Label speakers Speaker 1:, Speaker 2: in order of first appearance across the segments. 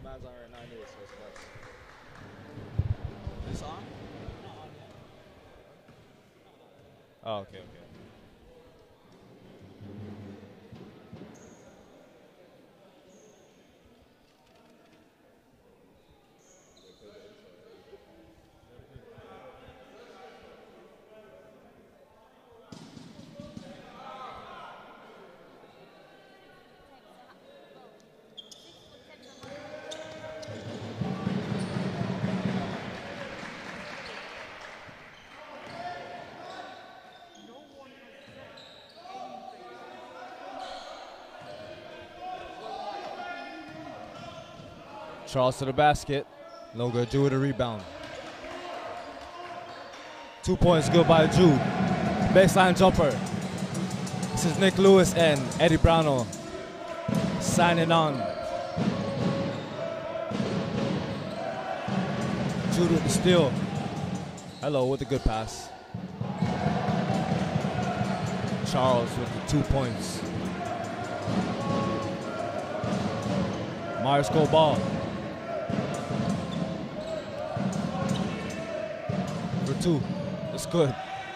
Speaker 1: Mine's on right now, anyway, so it's fast. This on? Oh, okay, okay. Charles to the basket. No good. Jude with a rebound. 2 points good by Jude. Baseline jumper. This is Nick Lewis and Eddie Brownell signing on. Jude with the steal. Hello with the good pass. Charles with the 2 points. Myers go ball. For 2. That's good.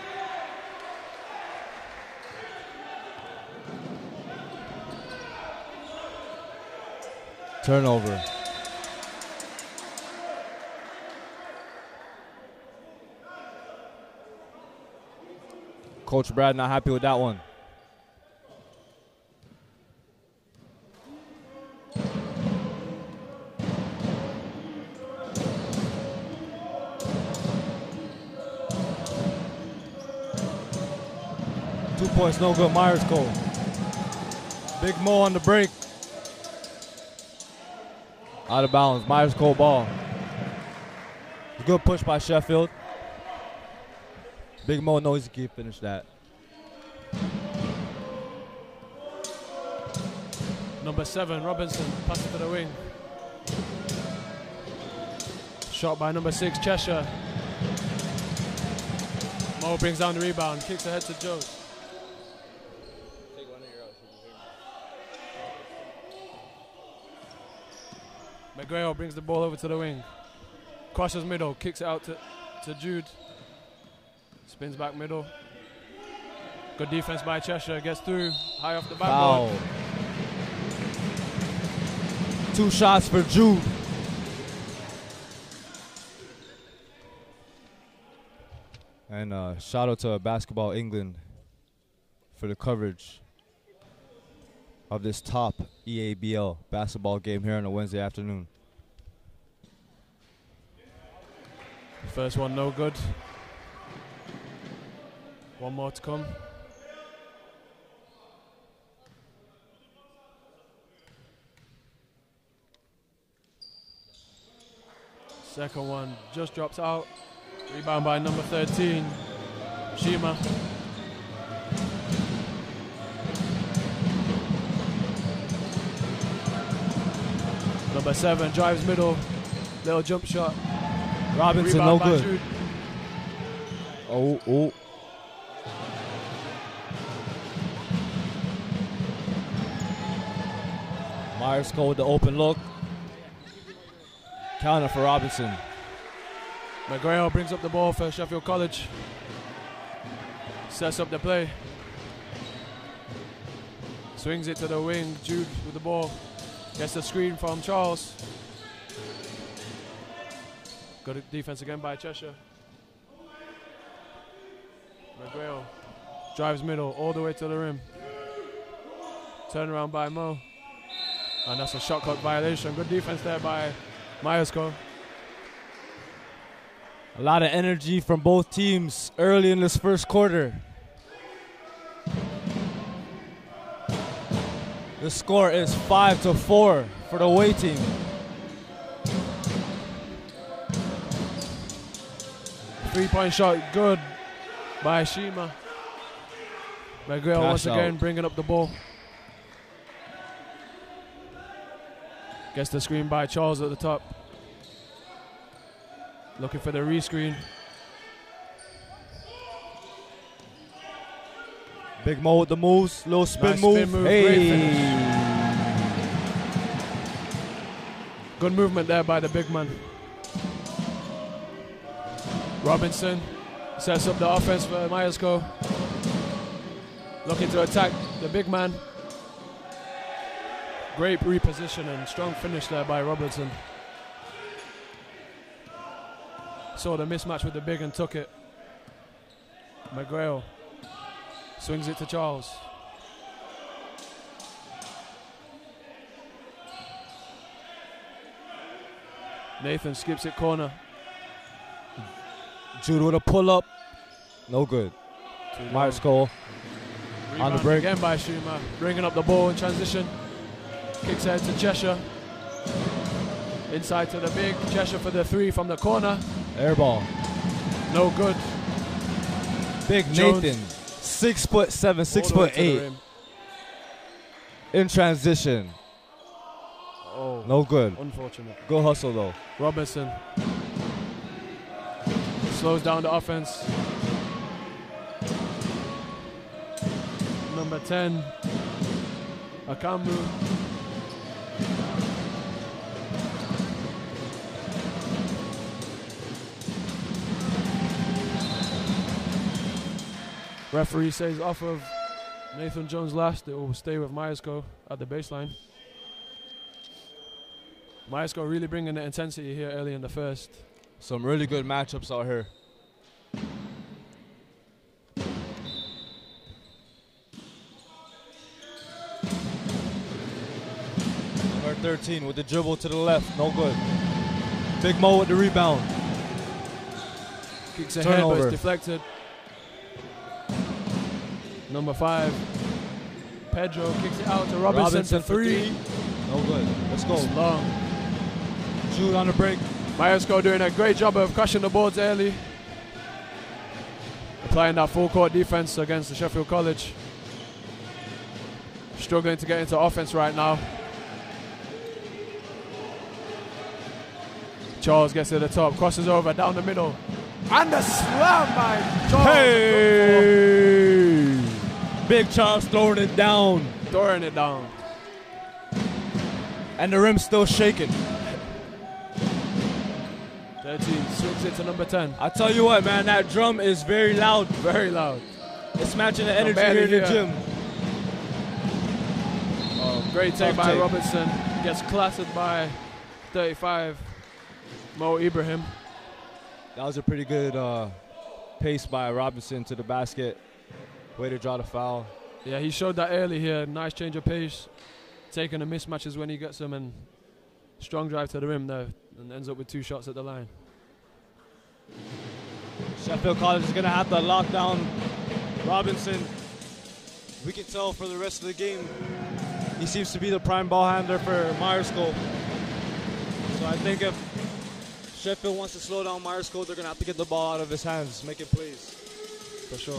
Speaker 1: Turnover. Coach Brad not happy with that one. Points no good. Myers goal. Big Mo on the break. Out of bounds. Myers goal ball. Good push by Sheffield. Big Mo knows he can finish that.
Speaker 2: Number 7, Robinson, pass it to the wing. Shot by number 6, Cheshire. Mo brings down the rebound, kicks ahead to Joe. McGrail brings the ball over to the wing. Crosses middle, kicks it out to Jude. Spins back middle. Good defense by Cheshire, gets through, high off the backboard.
Speaker 1: Foul. 2 shots for Jude. And shout out to Basketball England for the coverage of this top EABL basketball game here on a Wednesday afternoon.
Speaker 2: First one no good. One more to come. Second one just drops out. Rebound by number 13, Shima. Number 7 drives middle, little jump shot.
Speaker 1: Robinson,
Speaker 2: Rebound
Speaker 1: no
Speaker 2: by
Speaker 1: good.
Speaker 2: Jude.
Speaker 1: Oh. Myers go with the open look. Counter for Robinson.
Speaker 2: McGrail brings up the ball for Sheffield College. Sets up the play. Swings it to the wing. Jude with the ball. Gets the screen from Charles. Good defense again by Cheshire. McGrail drives middle all the way to the rim. Turnaround by Mo. And that's a shot clock violation. Good defense there by Myersco.
Speaker 1: A lot of energy from both teams early in this first quarter. The score is 5-4 for the away team.
Speaker 2: Three-point shot, good by Shima. McGrail once again bringing up the ball. Gets the screen by Charles at the top. Looking for the rescreen.
Speaker 1: Big Mo with the moves, little spin
Speaker 2: Nice
Speaker 1: move.
Speaker 2: spin move,
Speaker 1: Hey.
Speaker 2: great finish. Good movement there by the big man. Robinson sets up the offense for Myerscough. Looking to attack the big man. Great repositioning, strong finish there by Robinson. Saw the mismatch with the big and took it. McGrail swings it to Charles. Nathan skips it corner.
Speaker 1: Jude with a pull up. No good. Myerscough on the break.
Speaker 2: Again by Schumer. Bringing up the ball in transition. Kicks ahead to Cheshire. Inside to the big. Cheshire for the three from the corner.
Speaker 1: Air ball.
Speaker 2: No good.
Speaker 1: Big
Speaker 2: Jones.
Speaker 1: Nathan. 6'7", 6'8". In transition.
Speaker 2: Oh,
Speaker 1: no good.
Speaker 2: Unfortunate.
Speaker 1: Good hustle though.
Speaker 2: Robinson slows down the offense. Number 10, Akambu. Referee says off of Nathan Jones last. It will stay with Myerscough at the baseline. Myerscough really bringing the intensity here early in the first.
Speaker 1: Some really good matchups out here. Number 13 with the dribble to the left, no good. Big Mo with the rebound.
Speaker 2: Kicks ahead, but it's deflected. Number 5, Pedro kicks it out to Robinson for three.
Speaker 1: No good. Let's go.
Speaker 2: It's long.
Speaker 1: Jude on the break.
Speaker 2: Myerscough doing a great job of crushing the boards early. Applying that full court defense against the Sheffield College. Struggling to get into offense right now. Charles gets to the top, crosses over, down the middle. And the slam by Charles.
Speaker 1: Hey! Big Charles throwing it down.
Speaker 2: Throwing it down.
Speaker 1: And the rim's still shaking.
Speaker 2: 13 swings it to number 10.
Speaker 1: I tell you what, man, that drum is very loud.
Speaker 2: Very loud.
Speaker 1: It's matching the energy here in the gym.
Speaker 2: Oh, great take by Robinson. Gets clattered by 35, Mo Ibrahim.
Speaker 1: That was a pretty good pace by Robinson to the basket. Way to draw the foul.
Speaker 2: Yeah, he showed that early here. Nice change of pace. Taking the mismatches when he gets them, and strong drive to the rim there, and ends up with 2 shots at the line.
Speaker 1: Sheffield College is going to have to lock down Robinson. We can tell for the rest of the game, he seems to be the prime ball handler for Myerscough. So I think if Sheffield wants to slow down Myerscough, they're going to have to get the ball out of his hands, making plays. For sure.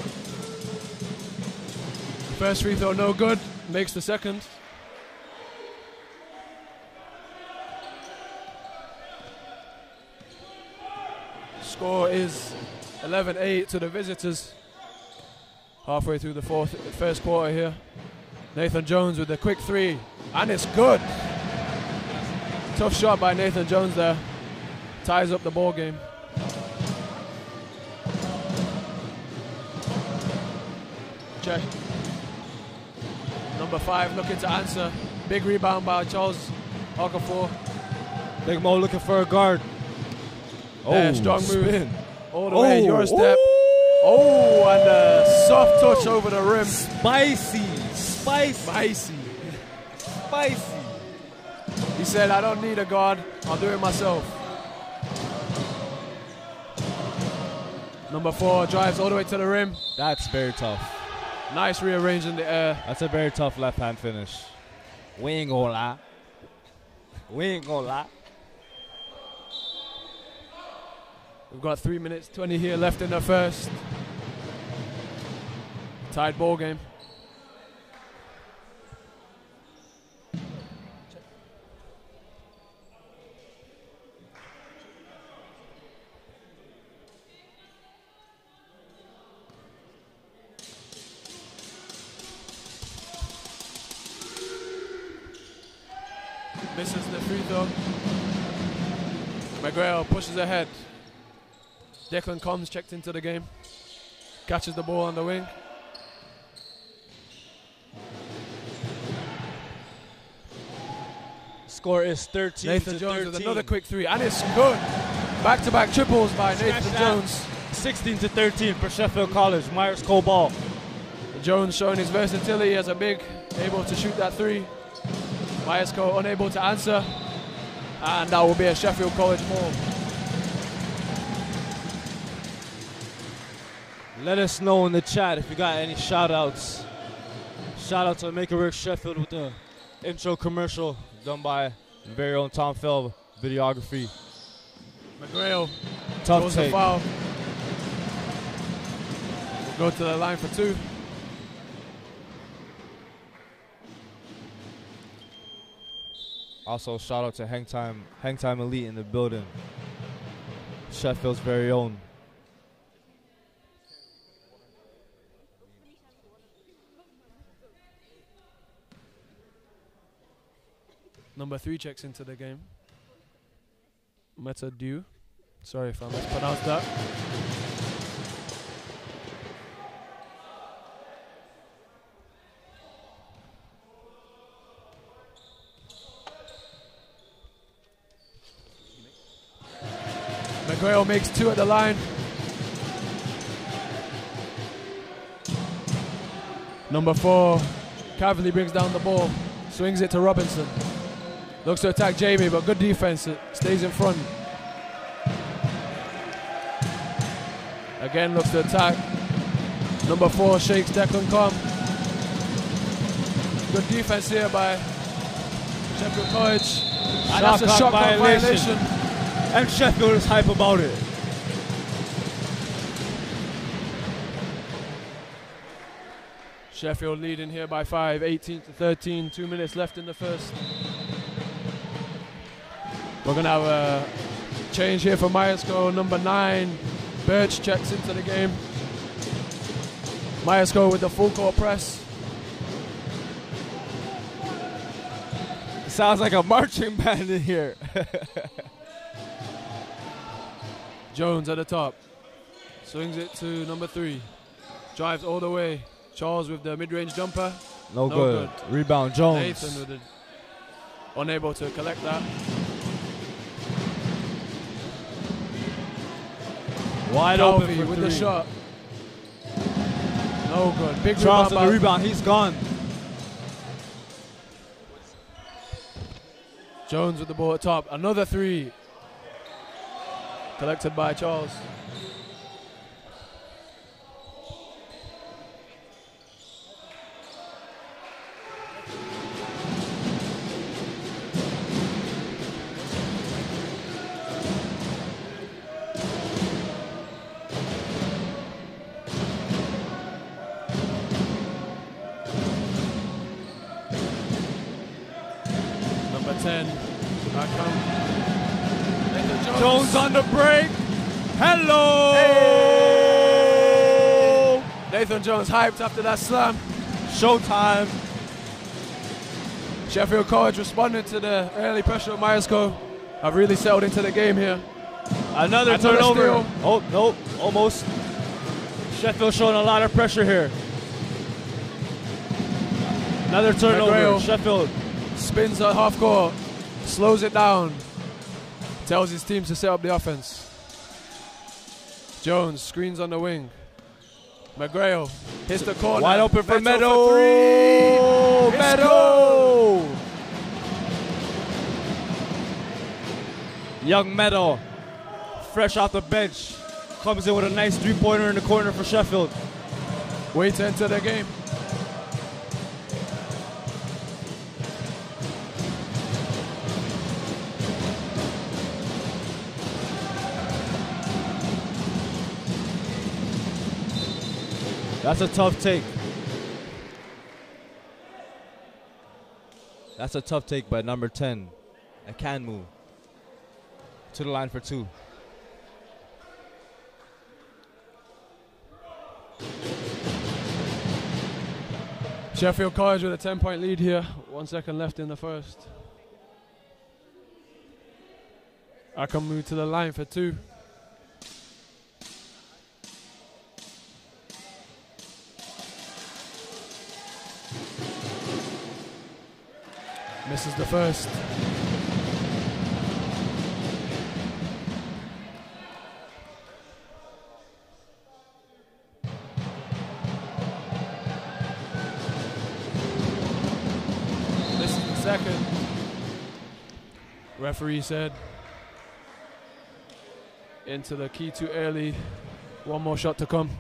Speaker 2: First free throw, no good. Makes the second. Score is 11-8 to the visitors. Halfway through the first quarter here. Nathan Jones with the quick 3, and it's good. Tough shot by Nathan Jones there. Ties up the ball game. Check. Number 5 looking to answer. Big rebound by Charles Okafor.
Speaker 1: Big Mo looking for a guard.
Speaker 2: Oh, strong move. All the way, your step. Oh, and a soft touch over the rim.
Speaker 1: Spicy.
Speaker 2: He said, I don't need a guard. I'll do it myself. Number 4 drives all the way to the rim.
Speaker 1: That's very tough.
Speaker 2: Nice rearrange in the air.
Speaker 1: That's a very tough left-hand finish. We ain't gonna lie.
Speaker 2: We've got 3 minutes 20 here left in the first. Tied ball game. Misses the free throw. McGrail pushes ahead. Declan Combs checked into the game. Catches the ball on the wing.
Speaker 1: Score is 13
Speaker 2: Nathan
Speaker 1: to
Speaker 2: Jones
Speaker 1: 13.
Speaker 2: with another quick three, and it's good. Back-to-back triples by Nathan Jones.
Speaker 1: 16 to 13 for Sheffield College. Myers Cole ball.
Speaker 2: Jones showing his versatility as a big, able to shoot that three. Myers Cole unable to answer, and that will be a Sheffield College ball.
Speaker 1: Let us know in the chat if you got any shout-outs. Shout out to Make It Work Sheffield with the intro commercial done by the very own Tom Feld videography.
Speaker 2: McGrail
Speaker 1: Tough
Speaker 2: goes the
Speaker 1: take.
Speaker 2: foul. We'll go to the line for two.
Speaker 1: Also, shout out to Hang Time Elite in the building. Sheffield's very own.
Speaker 2: Number 3 checks into the game. Meta Dew. Sorry if I mispronounced that. McGrail makes 2 at the line. Number 4, Cavalier brings down the ball, swings it to Robinson. Looks to attack Jamie, but good defense, it stays in front. Again looks to attack. Number 4 shakes Declan Combs. Good defense here by Sheffield College. And that's a shot clock violation.
Speaker 1: And Sheffield is hype about it.
Speaker 2: Sheffield leading here by 5, 18 to 13. 2 minutes left in the first. We're going to have a change here for Myerscough. Number 9, Birch checks into the game. Myerscough with the full court press.
Speaker 1: It sounds like a marching band in here.
Speaker 2: Jones at the top. Swings it to number 3. Drives all the way. Charles with the mid-range jumper.
Speaker 1: No good. Rebound, Jones.
Speaker 2: Nathan with it. Unable to collect that.
Speaker 1: Wide open
Speaker 2: Calvi
Speaker 1: for
Speaker 2: with
Speaker 1: 3.
Speaker 2: the shot. No good. Big
Speaker 1: Charles
Speaker 2: rebound.
Speaker 1: with the rebound. He's gone.
Speaker 2: Jones with the ball at top. Another 3. Collected by Charles. Number 10. Back home.
Speaker 1: Jones on the break. Hello.
Speaker 2: Hey! Nathan Jones hyped after that slam.
Speaker 1: Showtime.
Speaker 2: Sheffield College responded to the early pressure of Myerscough. Have really settled into the game here.
Speaker 1: Another turnover. Oh, nope. Almost. Sheffield showing a lot of pressure here. Another turnover.
Speaker 2: McGrail.
Speaker 1: Sheffield.
Speaker 2: Spins at half court. Slows it down. Tells his team to set up the offense. Jones screens on the wing. McGrail hits the corner.
Speaker 1: Wide open for
Speaker 2: Meadow.
Speaker 1: Meadow.
Speaker 2: It's
Speaker 1: Meadow. Young Meadow, fresh off the bench, comes in with a nice 3-pointer in the corner for Sheffield.
Speaker 2: Way to enter the game.
Speaker 1: That's a tough take. That's a tough take by number 10. I can move. To the line for 2.
Speaker 2: Sheffield College with a 10-point lead here. 1 second left in the first. I can move to the line for 2. Misses the first. Misses the second. Referee said into the key too early. 1 more shot to come.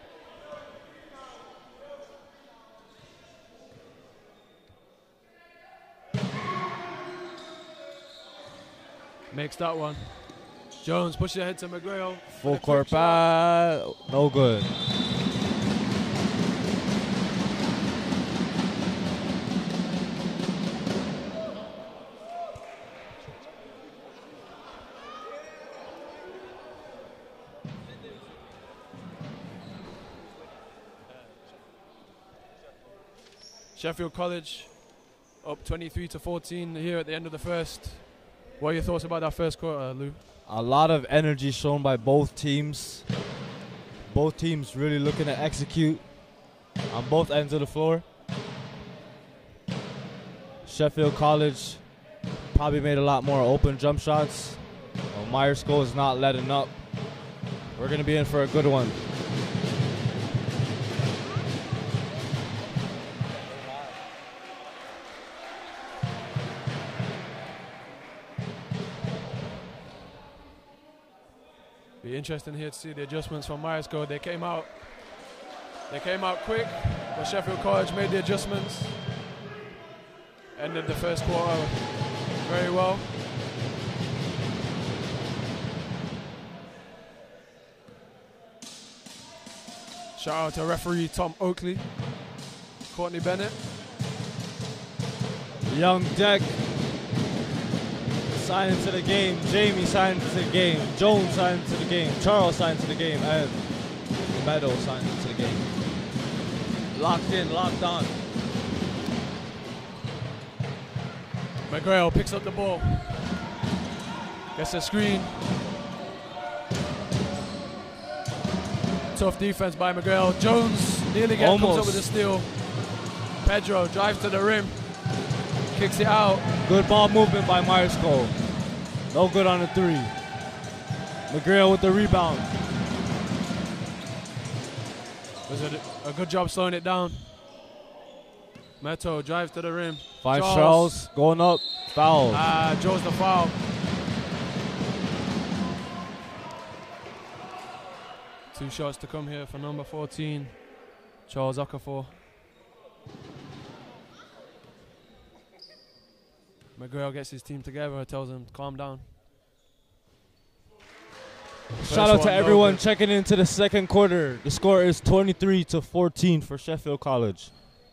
Speaker 2: Makes that one. Jones pushes ahead to McGrail.
Speaker 1: Full court pass, no good.
Speaker 2: Sheffield College up 23-14 here at the end of the first. What are your thoughts about that first quarter, Lou?
Speaker 1: A lot of energy shown by both teams. Both teams really looking to execute on both ends of the floor. Sheffield College probably made a lot more open jump shots. Well, Myers School is not letting up. We're going to be in for a good one.
Speaker 2: Be interesting here to see the adjustments from Myers School. They came out quick, but Sheffield College made the adjustments. Ended the first quarter very well. Shout out to referee Tom Oakley, Courtney Bennett.
Speaker 1: Young Deck signed into the game. Jamie signed into the game. Jones signed into the game. Charles signed into the game. And Meadow signed into the game. Locked in, locked on.
Speaker 2: McGrail picks up the ball. Gets a screen. Tough defense by McGrail. Jones nearly comes up with a steal. Pedro drives to the rim. Kicks it out.
Speaker 1: Good ball movement by Myers Cole. No good on the 3. McGrail with the rebound.
Speaker 2: Was a good job slowing it down. Meto drives to the rim.
Speaker 1: Finds Charles going up. Foul.
Speaker 2: Joe's the foul. Two shots to come here for number 14, Charles Okafor. McGrail gets his team together, tells him to calm down.
Speaker 1: Shout out to everyone checking into the second quarter. The score is 23-14 for Sheffield College.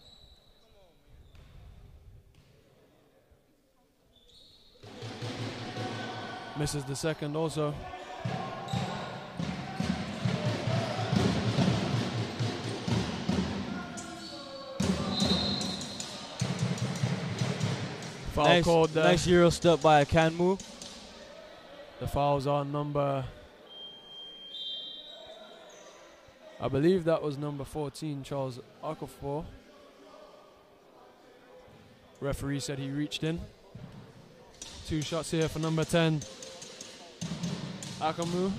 Speaker 2: Misses the second also. Foul called there.
Speaker 1: Nice Euro step by Kanmu.
Speaker 2: The foul's on number, I believe that was number 14, Charles Okafor. Referee said he reached in. Two shots here for number 10, Akamu.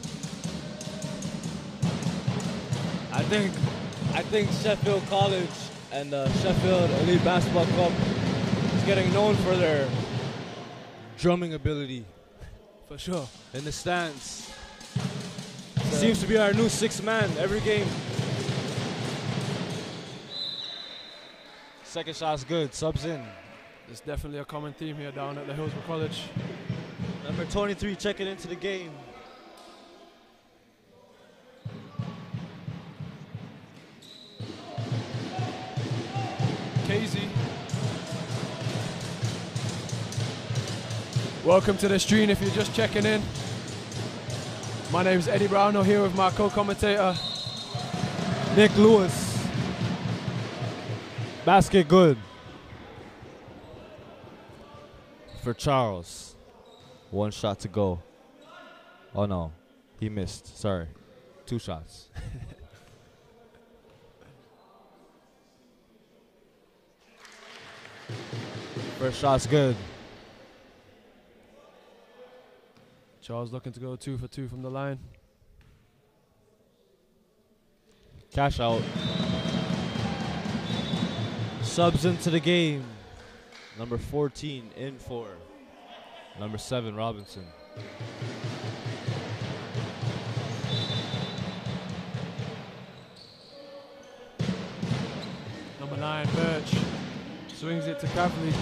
Speaker 1: I think Sheffield College and Sheffield Elite Basketball Club is getting known for their drumming ability.
Speaker 2: For sure.
Speaker 1: In the stands. Seems to be our new sixth man every game. Second shot's good, subs in.
Speaker 2: There's definitely a common theme here down at the Hillsborough College.
Speaker 1: Number 23 checking into the game.
Speaker 2: Casey. Welcome to the stream if you're just checking in. My name is Eddie Brownell here with my co-commentator
Speaker 1: Nick Lewis. Basket good for Charles. One shot to go. Oh, no. He missed. Sorry. 2 shots. First shot's good.
Speaker 2: Charles looking to go 2 for 2 from the line.
Speaker 1: Cash out. Subs into the game. Number 14 in for number 7, Robinson.
Speaker 2: Number 9, Birch. Swings it to Cavley.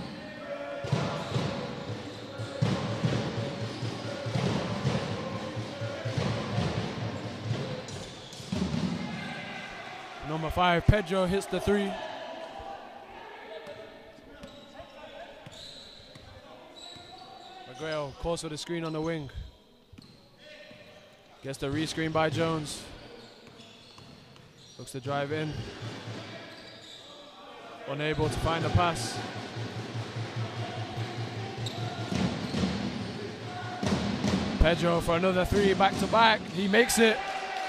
Speaker 2: Number 5, Pedro hits the 3. Miguel calls for the screen on the wing. Gets the re-screen by Jones. Looks to drive in. Unable to find a pass. Pedro for another 3 back-to-back. He makes it.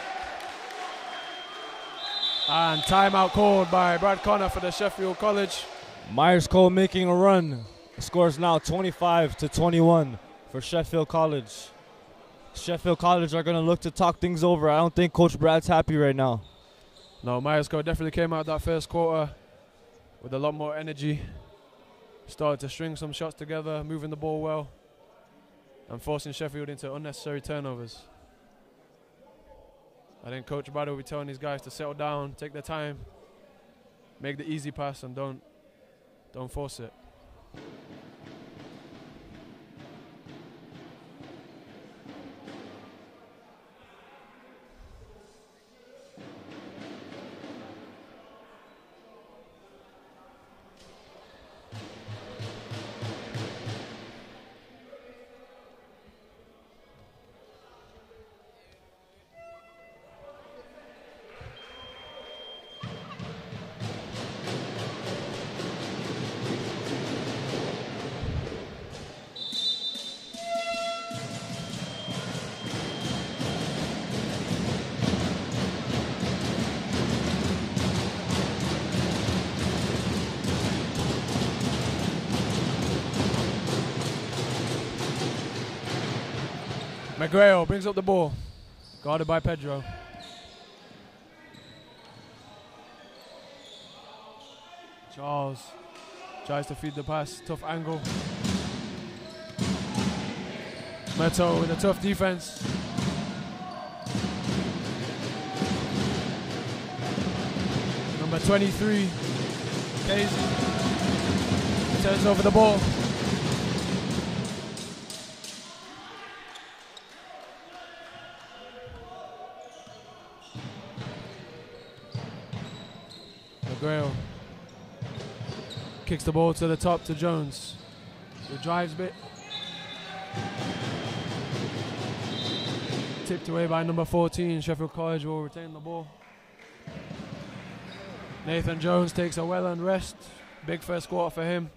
Speaker 2: And timeout called by Brad Connor for the Sheffield College.
Speaker 1: Myers Cole making a run. The score is now 25-21 for Sheffield College. Sheffield College are going to look to talk things over. I don't think Coach Brad's happy right now.
Speaker 2: No, Myers Cole definitely came out that first quarter with a lot more energy. Started to string some shots together, moving the ball well, and forcing Sheffield into unnecessary turnovers. I think Coach Brad will be telling these guys to settle down, take their time, make the easy pass, and don't force it. Magreo brings up the ball, guarded by Pedro. Charles tries to feed the pass, tough angle. Meto with a tough defense. Number 23, Casey, turns over the ball. Grail kicks the ball to the top to Jones. The drives bit. Tipped away by number 14. Sheffield College will retain the ball. Nathan Jones takes a well-earned rest. Big first quarter for him.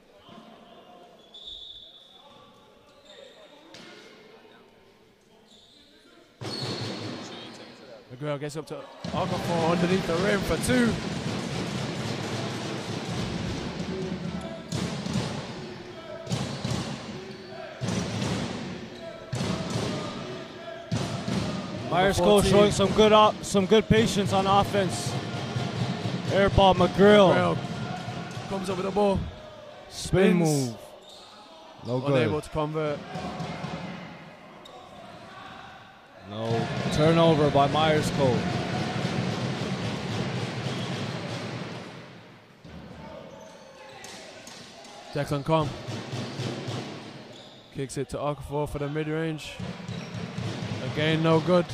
Speaker 2: The Grail gets up to Okafor underneath the rim for 2.
Speaker 1: Myers Cole showing some good patience on offense. Air ball, McGrill.
Speaker 2: Comes over the ball.
Speaker 1: Spin move. No good.
Speaker 2: Unable to convert.
Speaker 1: No. Turnover by Myers Cole.
Speaker 2: Declan Com kicks it to Okafor for the mid-range. Again, no good.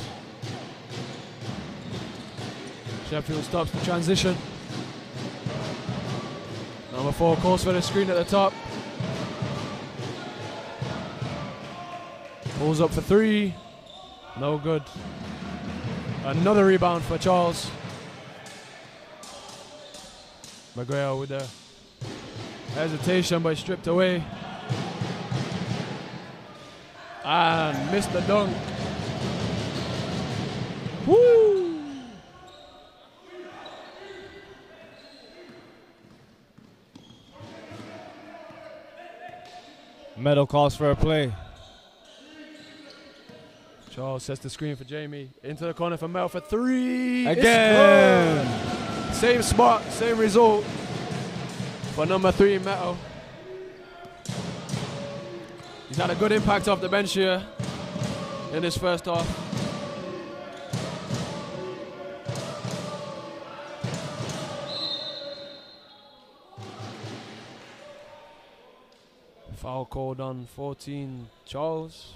Speaker 2: Sheffield stops the transition. Number 4 calls for the screen at the top. Pulls up for 3. No good. Another rebound for Charles. McGrail with the hesitation, but stripped away. And missed the dunk.
Speaker 1: Woo! Meadow calls for a play.
Speaker 2: Charles sets the screen for Jamie. Into the corner for Mel for 3.
Speaker 1: Again.
Speaker 2: Same spot, same result for number 3, Meadow. He's had a good impact off the bench here in this first half. Foul called on 14, Charles.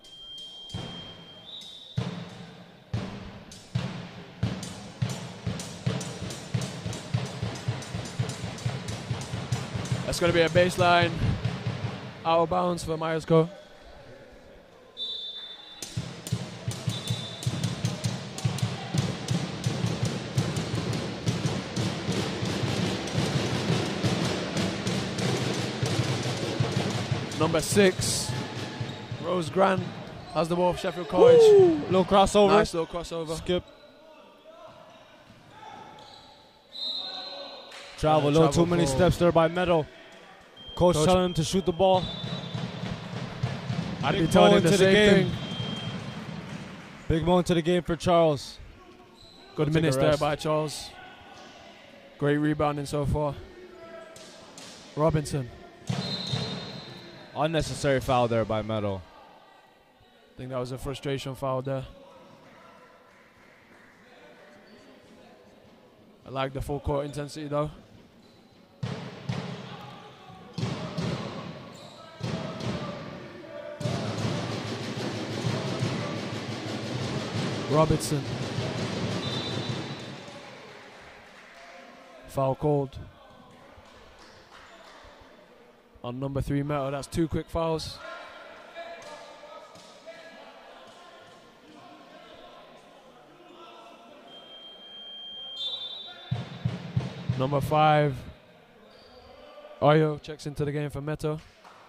Speaker 2: That's going to be a baseline out of bounds for Myerscough. Number 6, Rose Grant has the ball for Sheffield College.
Speaker 1: Woo! Little crossover.
Speaker 2: Nice little crossover.
Speaker 1: Skip. Travel, a little too many steps there by Meadow. Coach telling him to shoot the ball.
Speaker 2: I'd be telling him the same thing.
Speaker 1: Big moment to the game for Charles.
Speaker 2: Good minutes there by Charles. Great rebounding so far. Robinson.
Speaker 1: Unnecessary foul there by Meadow.
Speaker 2: I think that was a frustration foul there. I like the full court intensity though. Robinson. Foul called on number 3, Meadow. That's 2 quick fouls. Number 5, Oyo checks into the game for Meto.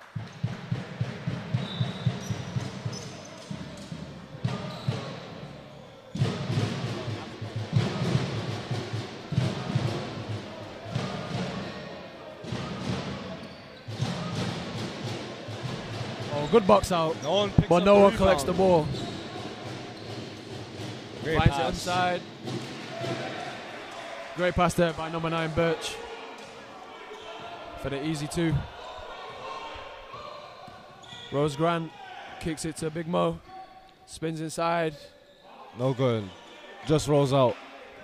Speaker 2: Good box out, but no one collects the ball.
Speaker 1: Great
Speaker 2: Finds
Speaker 1: pass.
Speaker 2: it inside. Great pass there by number 9, Birch, for the easy 2. Rose Grant kicks it to Big Mo. Spins inside.
Speaker 1: No good. Just rolls out.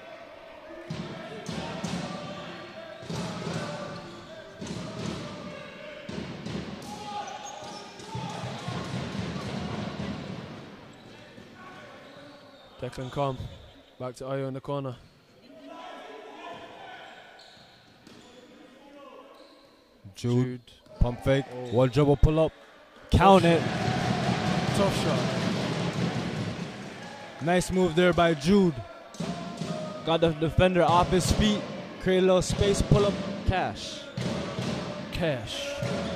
Speaker 2: Declan calm. Back to Oyo in the corner.
Speaker 1: Jude. Pump fake. One dribble pull up. Count it.
Speaker 2: Tough shot.
Speaker 1: Nice move there by Jude. Got the defender off his feet. Create a little space. Pull up. Cash.
Speaker 2: Cash.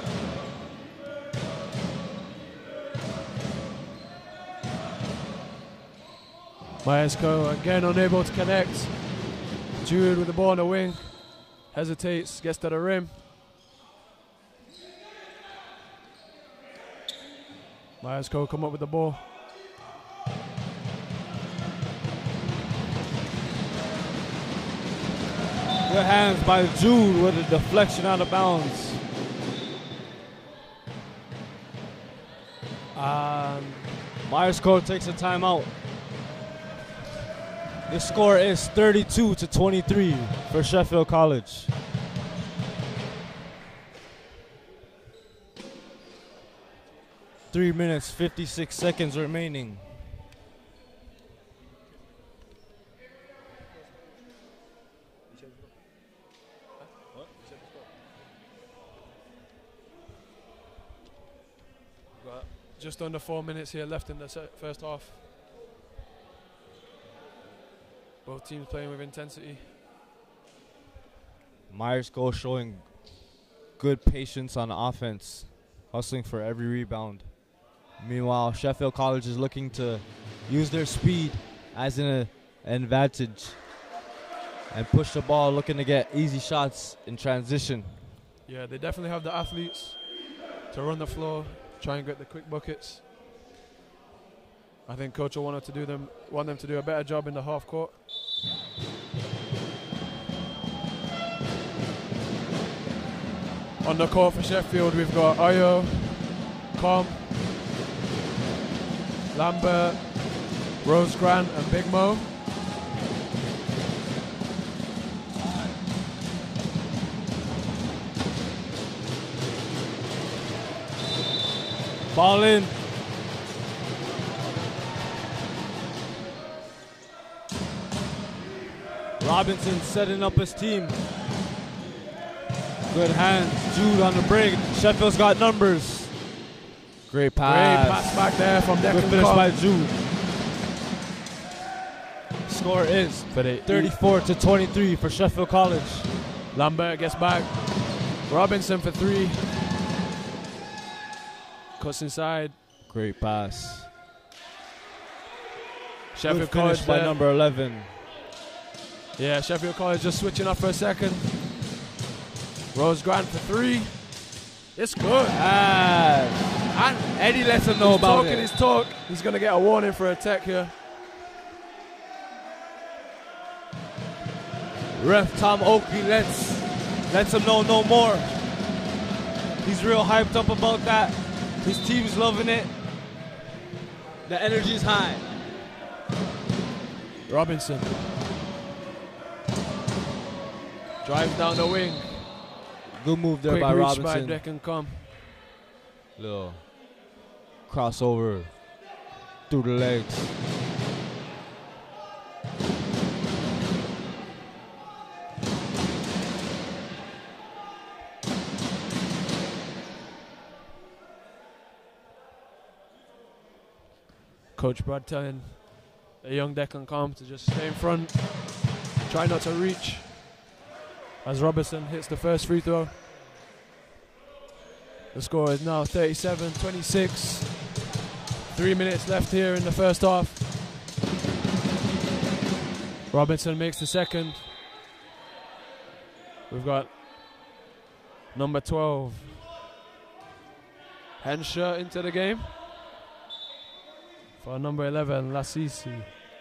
Speaker 2: Myerscough again unable to connect. Jude with the ball on the wing. Hesitates, gets to the rim. Myerscough come up with the ball.
Speaker 1: Good hands by Jude with a deflection out of bounds. Myerscough takes a timeout. The score is 32-23 for Sheffield College. Three minutes, 56 seconds remaining.
Speaker 2: Just under 4 minutes here left in the first half. Both teams playing with intensity.
Speaker 1: Myerscough showing good patience on offense, hustling for every rebound. Meanwhile, Sheffield College is looking to use their speed, as in advantage and push the ball, looking to get easy shots in transition.
Speaker 2: Yeah, they definitely have the athletes to run the floor, try and get the quick buckets. I think coach will want them to do a better job in the half court. On the court for Sheffield, we've got Ayo, Com, Lambert, Rose Grant, and Big Mo.
Speaker 1: Ball in. Robinson setting up his team. Good hands. Jude on the break. Sheffield's got numbers. Great pass.
Speaker 2: Great pass back there from Declan.
Speaker 1: Good finish
Speaker 2: Com.
Speaker 1: by Jude. Score is 34-23 for Sheffield College.
Speaker 2: Lambert gets back. Robinson for 3. Cuts inside.
Speaker 1: Great pass.
Speaker 2: Sheffield
Speaker 1: Good finish
Speaker 2: College
Speaker 1: by
Speaker 2: there.
Speaker 1: number 11.
Speaker 2: Yeah, Sheffield College just switching up for a second. Rose Grant for 3. It's good.
Speaker 1: And Eddie lets him know
Speaker 2: He's
Speaker 1: about
Speaker 2: talking
Speaker 1: it.
Speaker 2: his talk. He's going to get a warning for a tech here.
Speaker 1: Ref Tom Oakley lets him know no more. He's real hyped up about that. His team's loving it. The energy's high.
Speaker 2: Robinson drives down the wing.
Speaker 1: Good move there
Speaker 2: Quick
Speaker 1: by
Speaker 2: reach
Speaker 1: Robinson.
Speaker 2: by Declan Com.
Speaker 1: Little crossover through the legs.
Speaker 2: Coach Brad telling the young Declan Com to just stay in front, try not to reach. As Robinson hits the first free throw. The score is now 37-26. 3 minutes left here in the first half. Robinson makes the second. We've got number 12, Henshaw into the game. For number 11, Lassisi.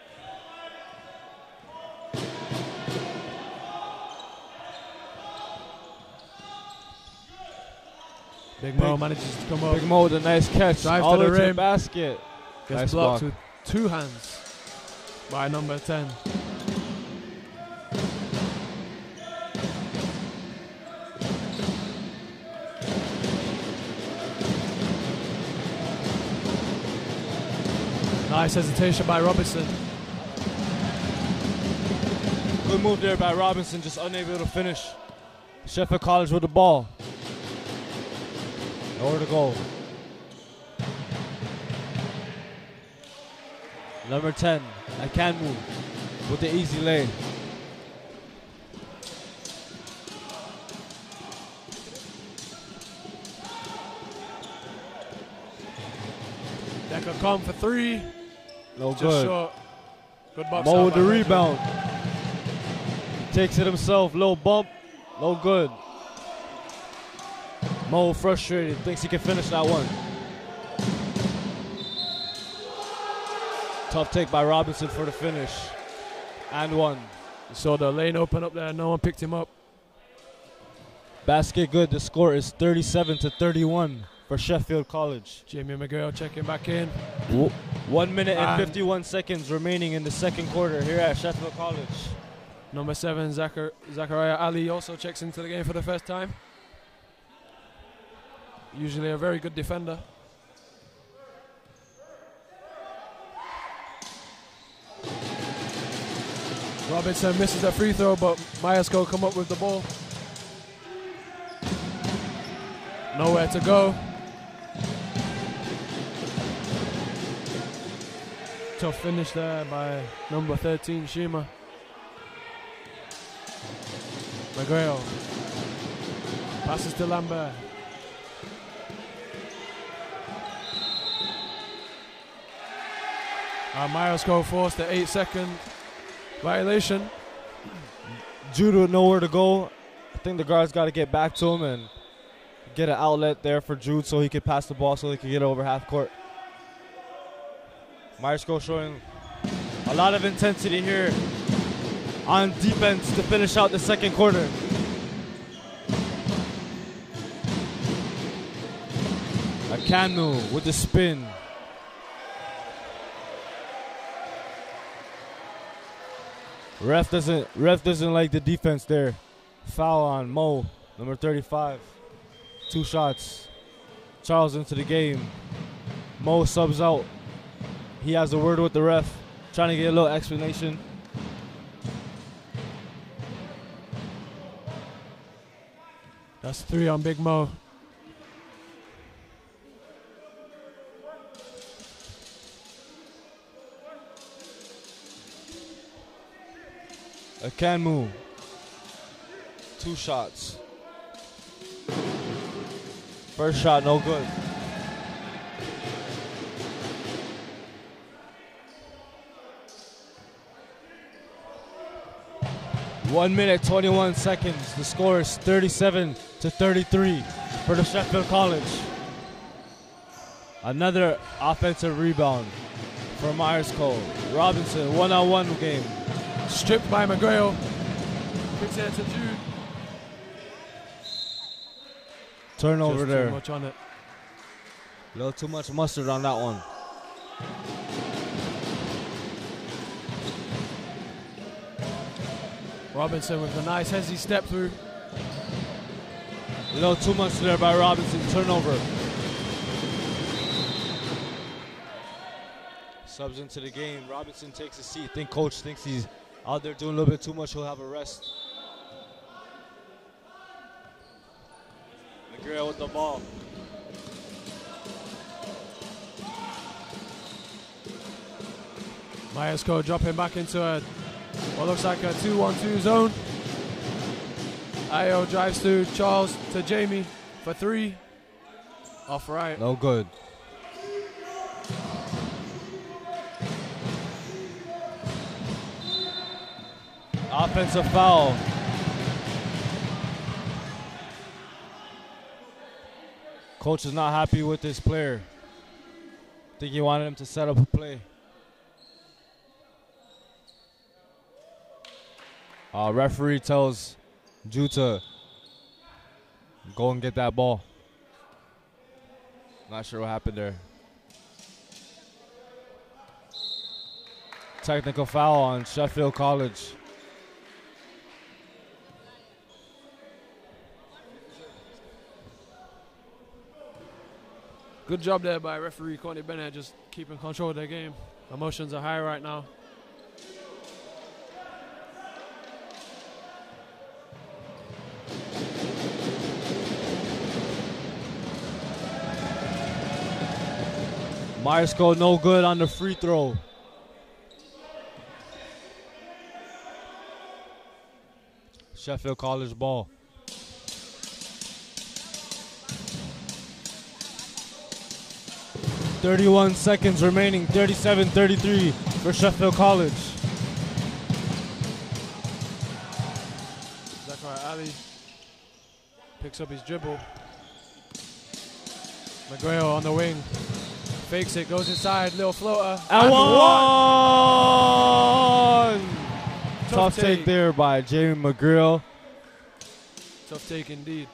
Speaker 2: Big Mo manages to come up.
Speaker 1: Big Mo with a nice catch.
Speaker 2: Drives
Speaker 1: all
Speaker 2: to the
Speaker 1: way
Speaker 2: rim.
Speaker 1: Basket.
Speaker 2: Gets
Speaker 1: Nice
Speaker 2: blocked
Speaker 1: block.
Speaker 2: with 2 hands by number 10. Nice hesitation by Robinson.
Speaker 1: Good move there by Robinson, just unable to finish. Sheffield College with the ball. Nowhere to go. Number 10, I can move with the easy lay.
Speaker 2: Declan Com for 3.
Speaker 1: No
Speaker 2: Just
Speaker 1: good.
Speaker 2: short. Good box
Speaker 1: Mo
Speaker 2: out
Speaker 1: with
Speaker 2: by
Speaker 1: the
Speaker 2: Benjamin.
Speaker 1: rebound. Takes it himself, little bump, no good. Mo frustrated, thinks he can finish that one. Tough take by Robinson for the finish. And one.
Speaker 2: You saw the lane open up there, no one picked him up.
Speaker 1: Basket good, the score is 37-31 for Sheffield College.
Speaker 2: Jamie McGill checking back in.
Speaker 1: 1 minute and
Speaker 2: And
Speaker 1: 51 seconds remaining in the second quarter here at Sheffield College.
Speaker 2: Number 7, Zachariah Ali also checks into the game for the first time. Usually a very good defender. Robinson misses the free throw, but Myerscough come up with the ball. Nowhere to go. Tough finish there by number 13, Shima. McGrail passes to Lambert. Myerscough forced the 8 second Violation.
Speaker 1: Jude with nowhere to go. I think the guard's got to get back to him and get an outlet there for Jude so he could pass the ball so he could get over half court. Myerscough showing a lot of intensity here on defense to finish out the second quarter. Akanu with the spin. Ref doesn't like the defense there. Foul on Mo, number 35. 2 shots. Charles into the game. Mo subs out. He has a word with the ref, trying to get a little explanation.
Speaker 2: That's 3 on Big Mo.
Speaker 1: Akanmu, 2 shots. First shot, no good. One minute, 21 seconds. The score is 37-33 for the Sheffield College. Another offensive rebound for Myerscough. Robinson, one-on-one game.
Speaker 2: Stripped by McGrail. Kicks it to Jude.
Speaker 1: Turnover
Speaker 2: Just
Speaker 1: there.
Speaker 2: Too much on it.
Speaker 1: A little too much mustard on that one.
Speaker 2: Robinson with a nice hezzy step through.
Speaker 1: A little too much there by Robinson. Turnover. Subs into the game. Robinson takes a seat. Think coach thinks he's out there doing a little bit too much. He'll have a rest. McGrail with the ball.
Speaker 2: Myerscough dropping back into what looks like a 2-1-2 zone. Ayo drives to Charles to Jamie for 3. Off right.
Speaker 1: No good. Offensive foul. Coach is not happy with this player. I think he wanted him to set up a play. Referee tells Jude to go and get that ball. Not sure what happened there. Technical foul on Sheffield College.
Speaker 2: Good job there by referee Courtney Bennett, just keeping control of their game. Emotions are high right now.
Speaker 1: Myerscough no good on the free throw. Sheffield College ball. .31 seconds remaining, 37-33 for Sheffield College.
Speaker 2: Zachariah Ali picks up his dribble. McGrail on the wing. Fakes it, goes inside, little floater.
Speaker 1: And one! Tough take there by Jamie McGrail.
Speaker 2: Tough take indeed.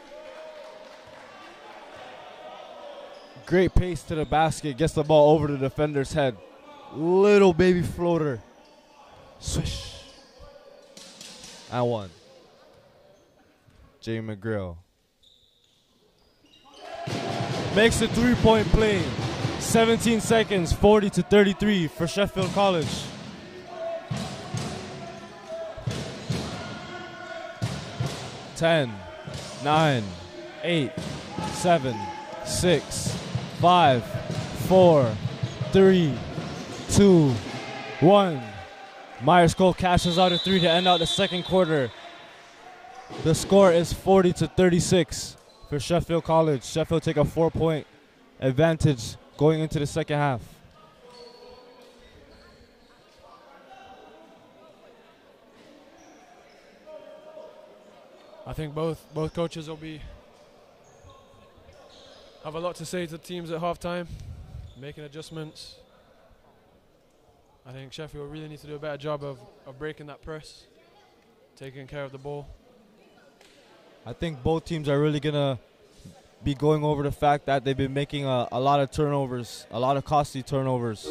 Speaker 1: Great pace to the basket, gets the ball over the defender's head. Little baby floater. Swish. And one. Jamie McGrail. Makes a 3-point play. 17 seconds, 40-33 for Sheffield College. Ten, 9, 8, 7, 6, 5, 4, 3, 2, 1. Myerscough cashes out a 3 to end out the second quarter. The score is 40-36 for Sheffield College. Sheffield take a 4-point advantage going into the second half.
Speaker 2: I think both coaches will have a lot to say to teams at halftime, making adjustments. I think Sheffield really need to do a better job of breaking that press, taking care of the ball.
Speaker 1: I think both teams are really going to be going over the fact that they've been making a lot of turnovers, a lot of costly turnovers.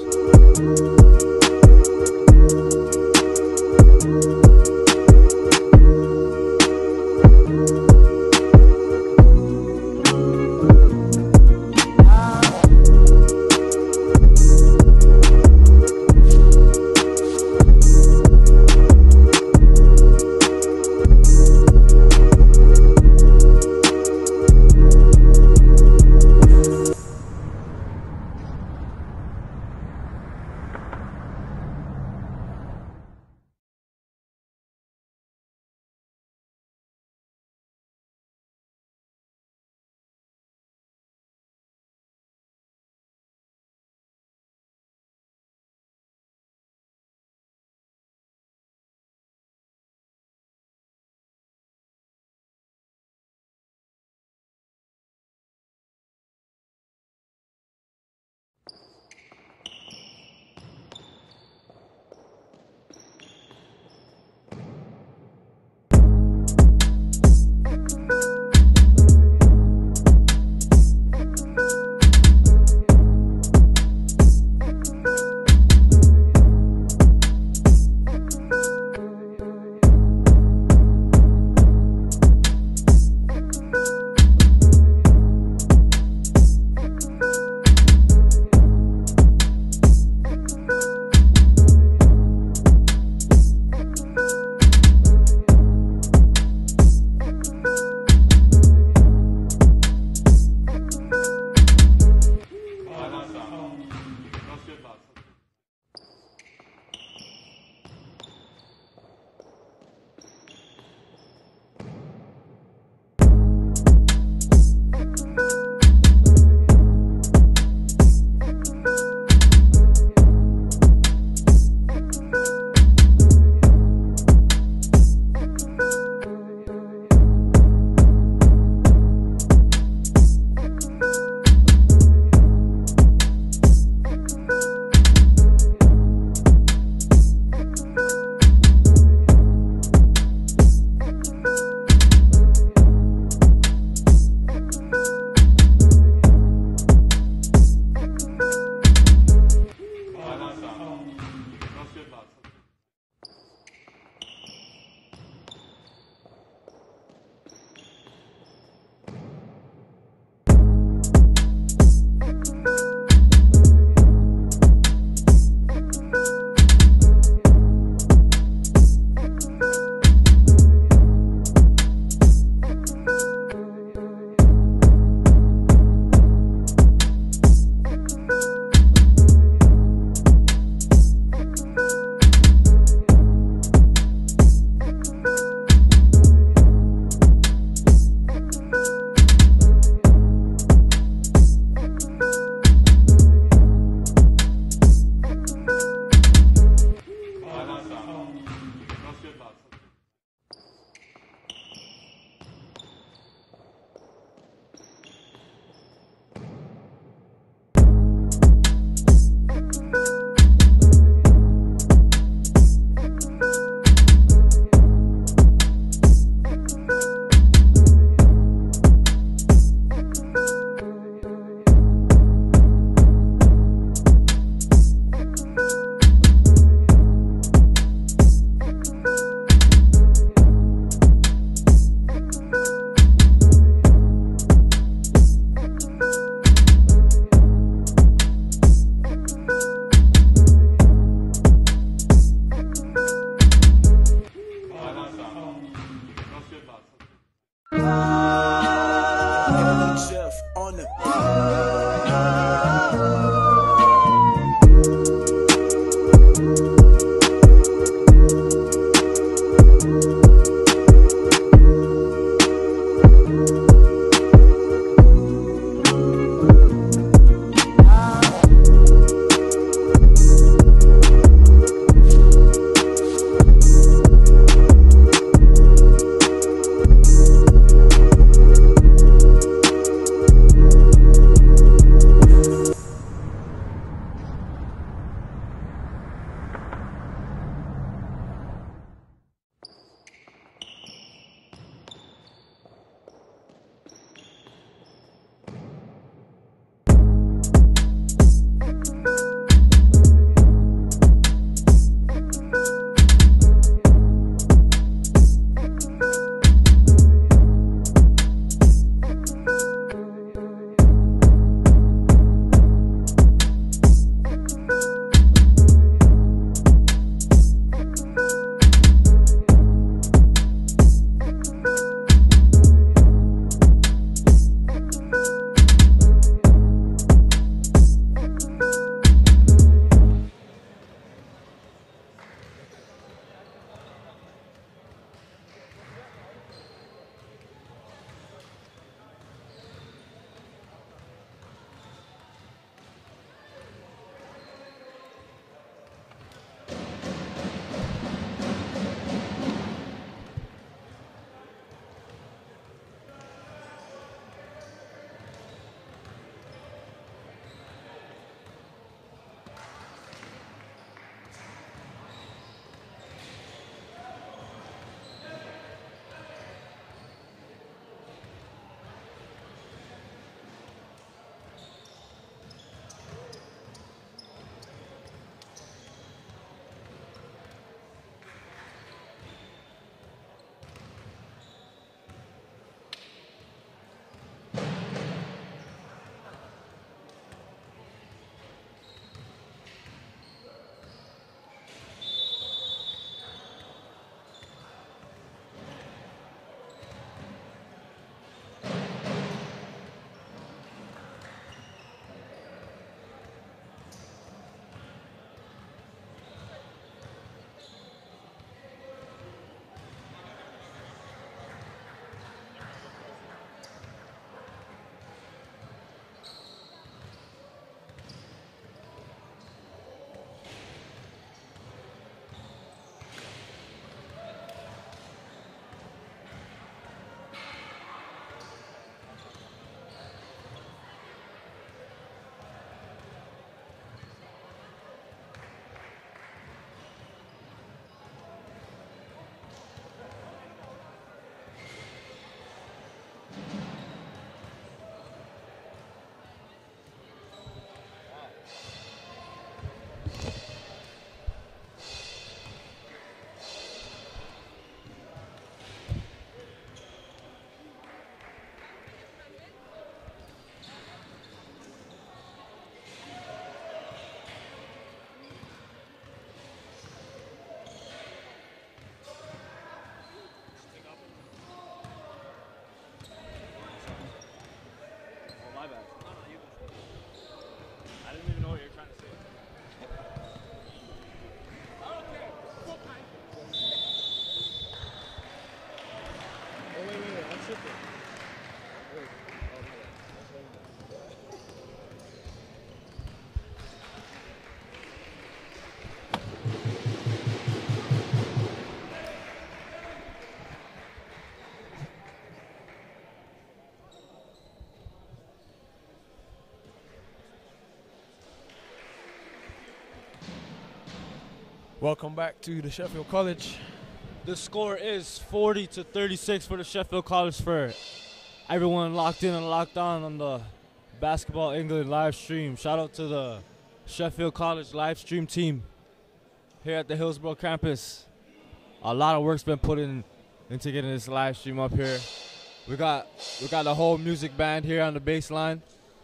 Speaker 2: Welcome back to the Sheffield College.
Speaker 1: The score is 40-36 for the Sheffield College for everyone locked in and locked on the Basketball England live stream. Shout out to the Sheffield College live stream team here at the Hillsborough campus. A lot of work's been put into getting this live stream up here. We got the whole music band here on the bass line.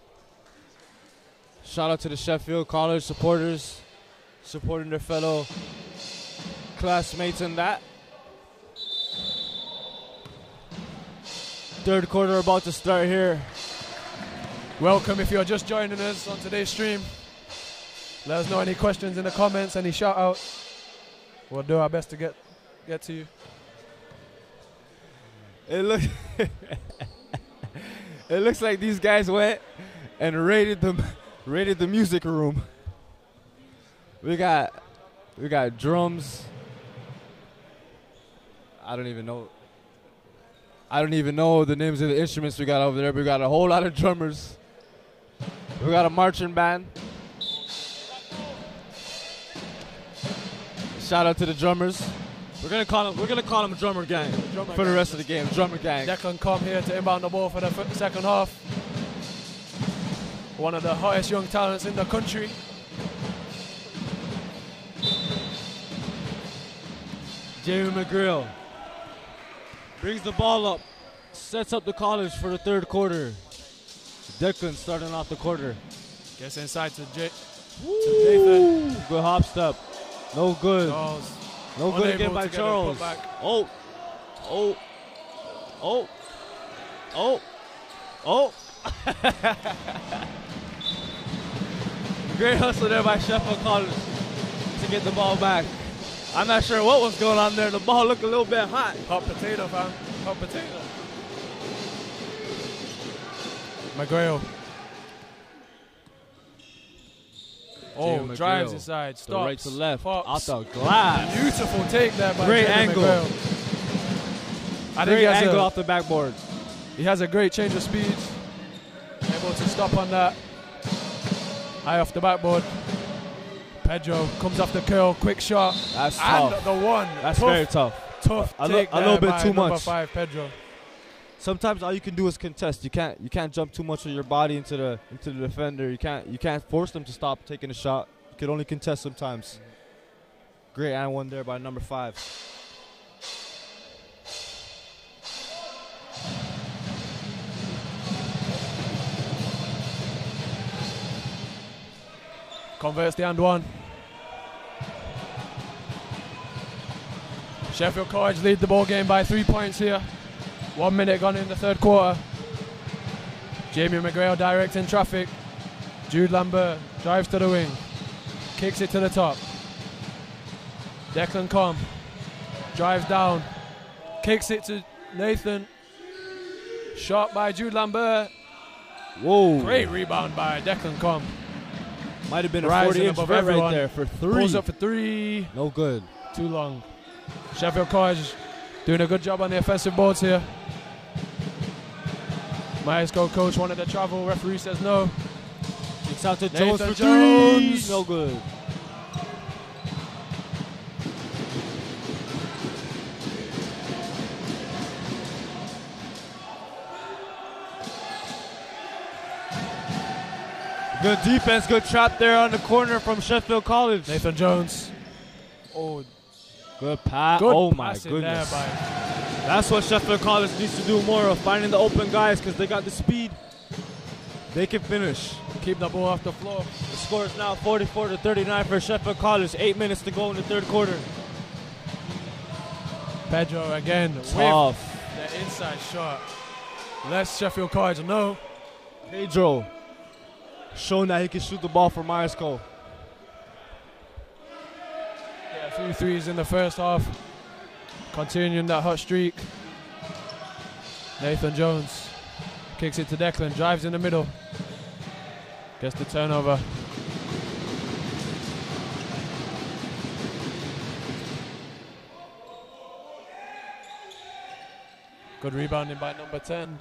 Speaker 1: Shout out to the Sheffield College supporters supporting their fellow classmates in that. Third quarter about to start here.
Speaker 2: Welcome if you're just joining us on today's stream. Let us know any questions in the comments, any shout outs. We'll do our best to get to you.
Speaker 1: It looks like these guys went and raided the music room. We got drums. I don't even know the names of the instruments we got over there, but we got a whole lot of drummers. We got a marching band. Shout out to the drummers. We're gonna call them drummer gang for the rest of the game. Drummer gang.
Speaker 2: Declan come here to inbound the ball for the second half. One of the hottest young talents in the country.
Speaker 1: Jamie McGrail brings the ball up, sets up the College for the third quarter. Declan starting off the quarter.
Speaker 2: Gets inside to Nathan.
Speaker 1: Good hop step. No good.
Speaker 2: Charles.
Speaker 1: No good again by Charles. Oh. Great hustle there by Sheffield College to get the ball back. I'm not sure what was going on there. The ball looked a little bit hot.
Speaker 2: Hot potato, fam. Hot potato. McGrail. Oh, drives inside. Stops.
Speaker 1: The right to left.
Speaker 2: Pops.
Speaker 1: Off the glass.
Speaker 2: Beautiful take there by
Speaker 1: great
Speaker 2: Jamie
Speaker 1: angle.
Speaker 2: McGrail. I think
Speaker 1: great angle off the backboard.
Speaker 2: He has a great change of speed. Able to stop on that. High off the backboard. Pedro comes off the curl, quick shot.
Speaker 1: That's
Speaker 2: and
Speaker 1: tough.
Speaker 2: The one.
Speaker 1: That's very tough.
Speaker 2: Tough take
Speaker 1: a little bit too
Speaker 2: number
Speaker 1: much.
Speaker 2: 5, Pedro.
Speaker 1: Sometimes all you can do is contest. You can't jump too much with your body into the defender. You can't force them to stop taking a shot. You can only contest sometimes. Great and one there by number 5.
Speaker 2: Converts the and one. Sheffield College lead the ball game by 3 points here. 1 minute gone in the third quarter. Jamie McGrail directing traffic. Jude Lambert drives to the wing. Kicks it to the top. Declan Com drives down. Kicks it to Nathan. Shot by Jude Lambert.
Speaker 1: Whoa.
Speaker 2: Great rebound by Declan Com.
Speaker 1: Might have been a 40-inch vert right there for 3.
Speaker 2: Pulls up for 3.
Speaker 1: No good.
Speaker 2: Too long. Sheffield College doing a good job on the offensive boards here. Myers coach wanted to travel. Referee says no.
Speaker 1: Kicks out to
Speaker 2: Nathan
Speaker 1: Jones for
Speaker 2: Jones.
Speaker 1: 3. No good. Good defense, good trap there on the corner from Sheffield College.
Speaker 2: Nathan Jones. Oh,
Speaker 1: good pass.
Speaker 2: good
Speaker 1: Oh my
Speaker 2: passing
Speaker 1: goodness.
Speaker 2: there by
Speaker 1: That's what Sheffield College needs to do more of, finding the open guys because they got the speed. They can finish.
Speaker 2: keep the ball off the floor.
Speaker 1: The score is now 44-39 for Sheffield College. 8 minutes to go in the third quarter.
Speaker 2: Pedro again
Speaker 1: Tough.
Speaker 2: with the inside shot. Lets Sheffield College know.
Speaker 1: Pedro showing that he can shoot the ball for Myers Cole.
Speaker 2: Yeah, a few threes in the first half. Continuing that hot streak. Nathan Jones kicks it to Declan, drives in the middle. Gets the turnover. Good rebounding by number 10.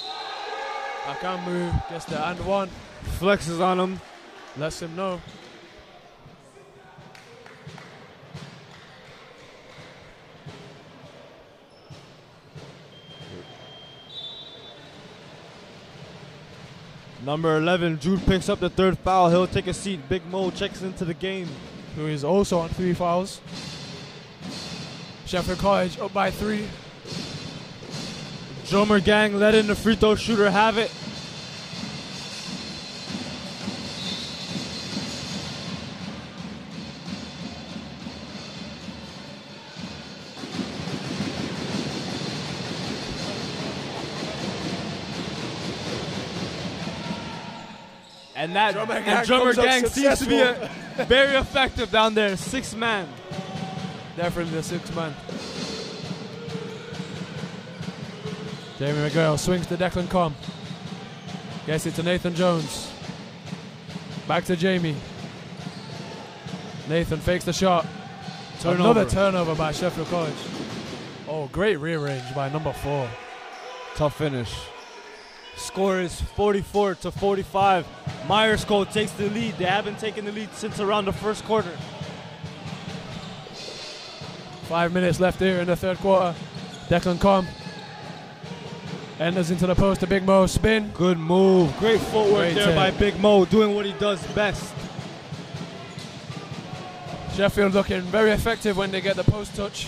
Speaker 2: Akambu gets the and one.
Speaker 1: Flexes on him.
Speaker 2: Lets him know.
Speaker 1: Number 11, Jude picks up the third foul. He'll take a seat. Big Mo checks into the game.
Speaker 2: Who is also on 3 fouls. Sheffield College up by 3.
Speaker 1: Drummer Gang letting the free throw shooter have it. And that Drummer Gang seems to be very effective down there. 6 man.
Speaker 2: Definitely the 6 man. Jamie McGrail swings to Declan Com. Gets it to Nathan Jones. Back to Jamie. Nathan fakes the shot. Another turnover by Sheffield College. Oh, great rear range by number 4.
Speaker 1: Tough finish. Score is 44-45. Myerscough takes the lead. They haven't taken the lead since around the first quarter.
Speaker 2: 5 minutes left here in the third quarter. Declan Com enters into the post to Big Mo. Spin.
Speaker 1: Good move. Great footwork there by Big Mo, doing what he does best.
Speaker 2: Sheffield looking very effective when they get the post touch.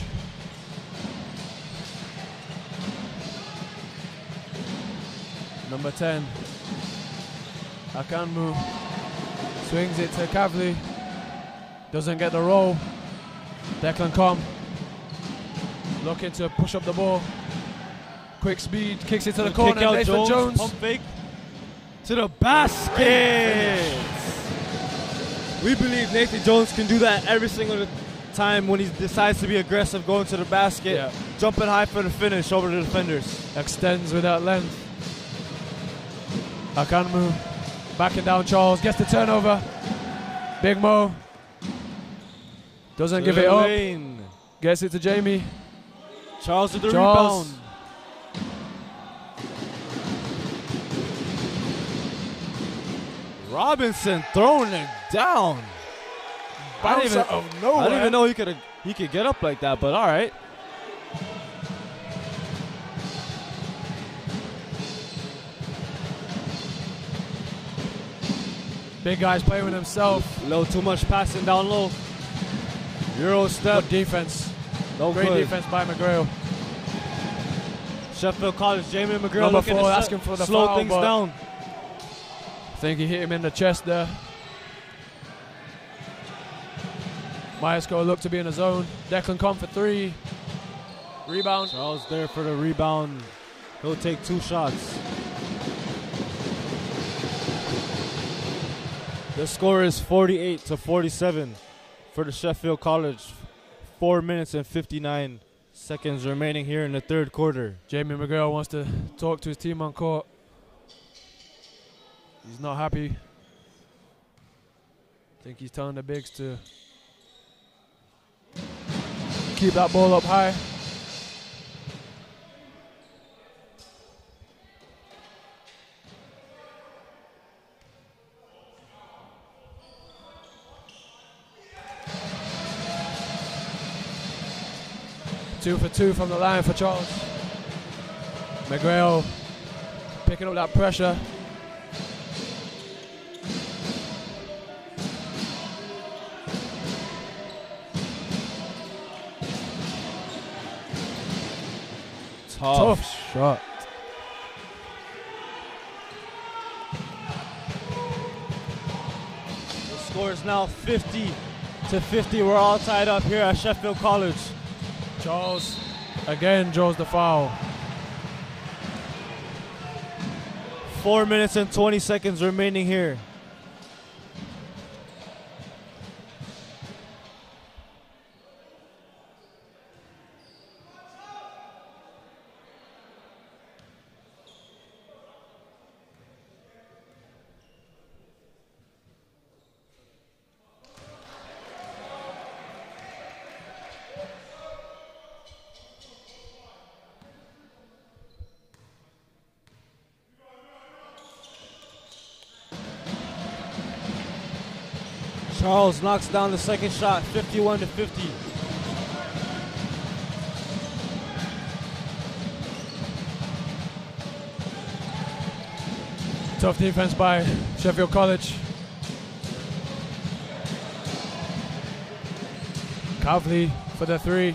Speaker 2: Number 10, Akanmu swings it to Kavli. Doesn't get the roll. Declan Com looking to push up the ball. Quick speed, kicks it to the corner. Nathan Jones.
Speaker 1: Pump fake to the basket. We believe Nathan Jones can do that every single time when he decides to be aggressive, going to the basket, jumping high for the finish over the defenders.
Speaker 2: Extends without length. Akanmu backing down Charles, gets the turnover. Big Mo doesn't give it up. Gets it to Jamie.
Speaker 1: Charles with the rebound. Robinson throwing it down. I didn't even know he could get up like that, but all right.
Speaker 2: Big guy's playing with himself.
Speaker 1: A little too much passing down low. Euro step.
Speaker 2: Good defense.
Speaker 1: Great
Speaker 2: defense by McGrail.
Speaker 1: Sheffield College, Jamie McGrail looking to
Speaker 2: asking for the
Speaker 1: slow
Speaker 2: foul,
Speaker 1: things down.
Speaker 2: I think he hit him in the chest there. Myerscough looked to be in the zone. Declan Com for 3. Rebound.
Speaker 1: Charles there for the rebound. He'll take 2 shots. The score is 48-47 for the Sheffield College. 4 minutes and 59 seconds remaining here in the third quarter.
Speaker 2: Jamie McGrail wants to talk to his team on court. He's not happy. I think he's telling the bigs to keep that ball up high. Two for 2 from the line for Charles. McGrail picking up that pressure. Tough shot.
Speaker 1: The score is now 50-50. We're all tied up here at Sheffield College.
Speaker 2: Charles again draws the foul.
Speaker 1: 4 minutes and 20 seconds remaining here. Charles knocks down the second shot, 51-50.
Speaker 2: Tough defense by Sheffield College. Kavli for the three.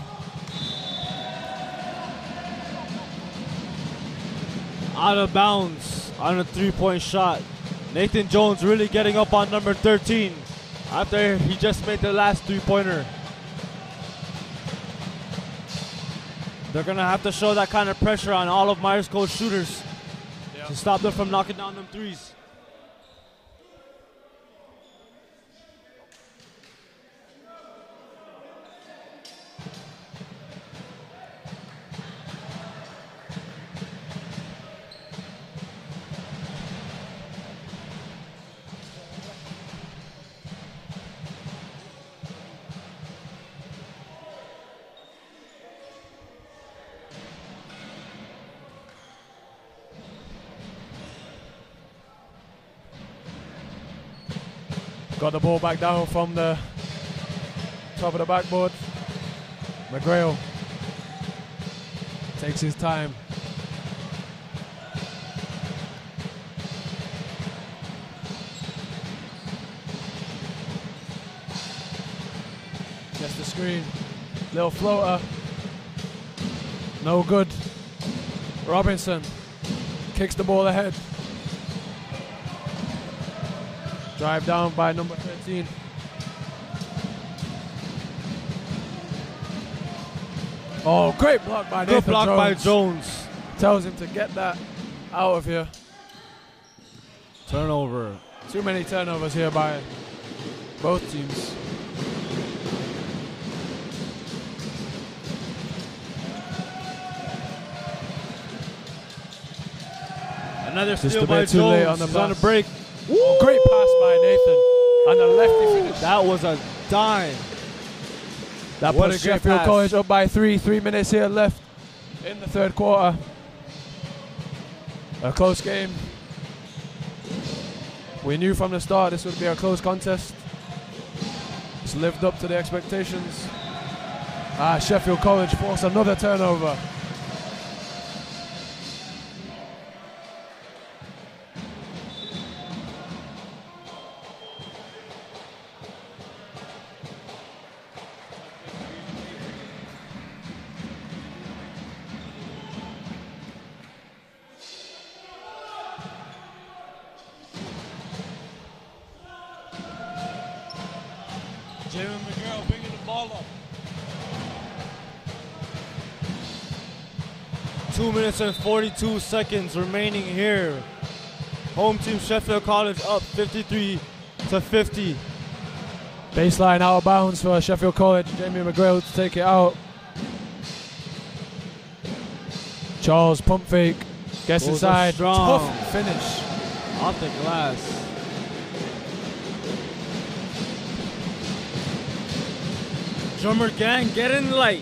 Speaker 1: Out of bounds on a three-point shot. Nathan Jones really getting up on number 13 after he just made the last three-pointer. They're going to have to show that kind of pressure on all of Myers Co's shooters to stop them from knocking down them threes.
Speaker 2: Got the ball back down from the top of the backboard. McGrail takes his time. Gets the screen. Little floater. No good. Robinson kicks the ball ahead. Drive down by number 13. Oh, great block by Nathan
Speaker 1: Good block
Speaker 2: Jones.
Speaker 1: by Jones.
Speaker 2: Tells him to get that out of here.
Speaker 1: Turnover.
Speaker 2: Too many turnovers here by both teams.
Speaker 1: Another
Speaker 2: Just
Speaker 1: steal
Speaker 2: a
Speaker 1: by
Speaker 2: bit too late
Speaker 1: Jones.
Speaker 2: on the
Speaker 1: He's on the
Speaker 2: pass.
Speaker 1: break.
Speaker 2: Oh, great pass by Nathan. And the lefty finish.
Speaker 1: That was a dime.
Speaker 2: That
Speaker 1: What
Speaker 2: puts
Speaker 1: a great
Speaker 2: Sheffield
Speaker 1: pass.
Speaker 2: College up by 3. 3 minutes here left in the third quarter. A close game. We knew from the start this would be a close contest. It's lived up to the expectations. Sheffield College forced another turnover.
Speaker 1: Jalen McGrail bringing the ball up. 2 minutes and 42 seconds remaining here. Home team Sheffield College up 53-50.
Speaker 2: Baseline out of bounds for Sheffield College. Jamie McGrail to take it out. Charles pump fake. Gets
Speaker 1: Those are
Speaker 2: inside.
Speaker 1: strong.
Speaker 2: Tough finish.
Speaker 1: Off the glass. Drummer gang, get in light.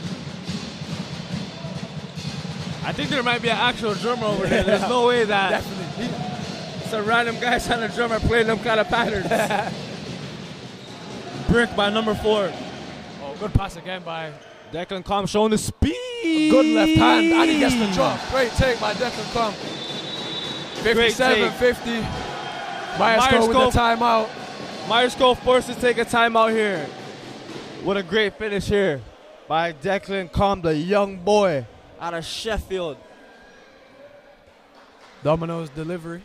Speaker 1: I think there might be an actual drummer over there. There's no way that
Speaker 2: Definitely.
Speaker 1: it's a random guy trying to drummer playing them kind of patterns. Brick by number 4.
Speaker 2: Oh, good pass again by
Speaker 1: Declan Comm showing the speed.
Speaker 2: good left hand, and he gets the drop. Great take by Declan Comm. 57-50. Myers Co with the timeout.
Speaker 1: Myers Co forced to take a timeout here. What a great finish here by Declan Comm, the young boy out of Sheffield.
Speaker 2: Domino's delivery.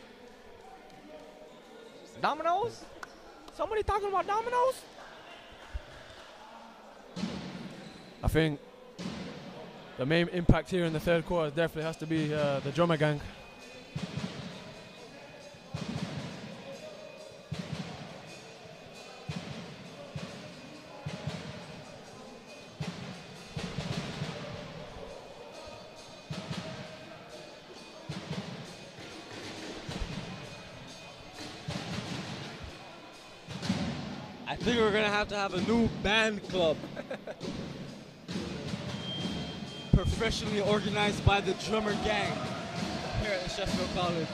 Speaker 1: Domino's? Somebody talking about Domino's?
Speaker 2: I think the main impact here in the third quarter definitely has to be the drummer gang.
Speaker 1: I think we're gonna have to have a new band club. Professionally organized by the drummer gang here at Sheffield College.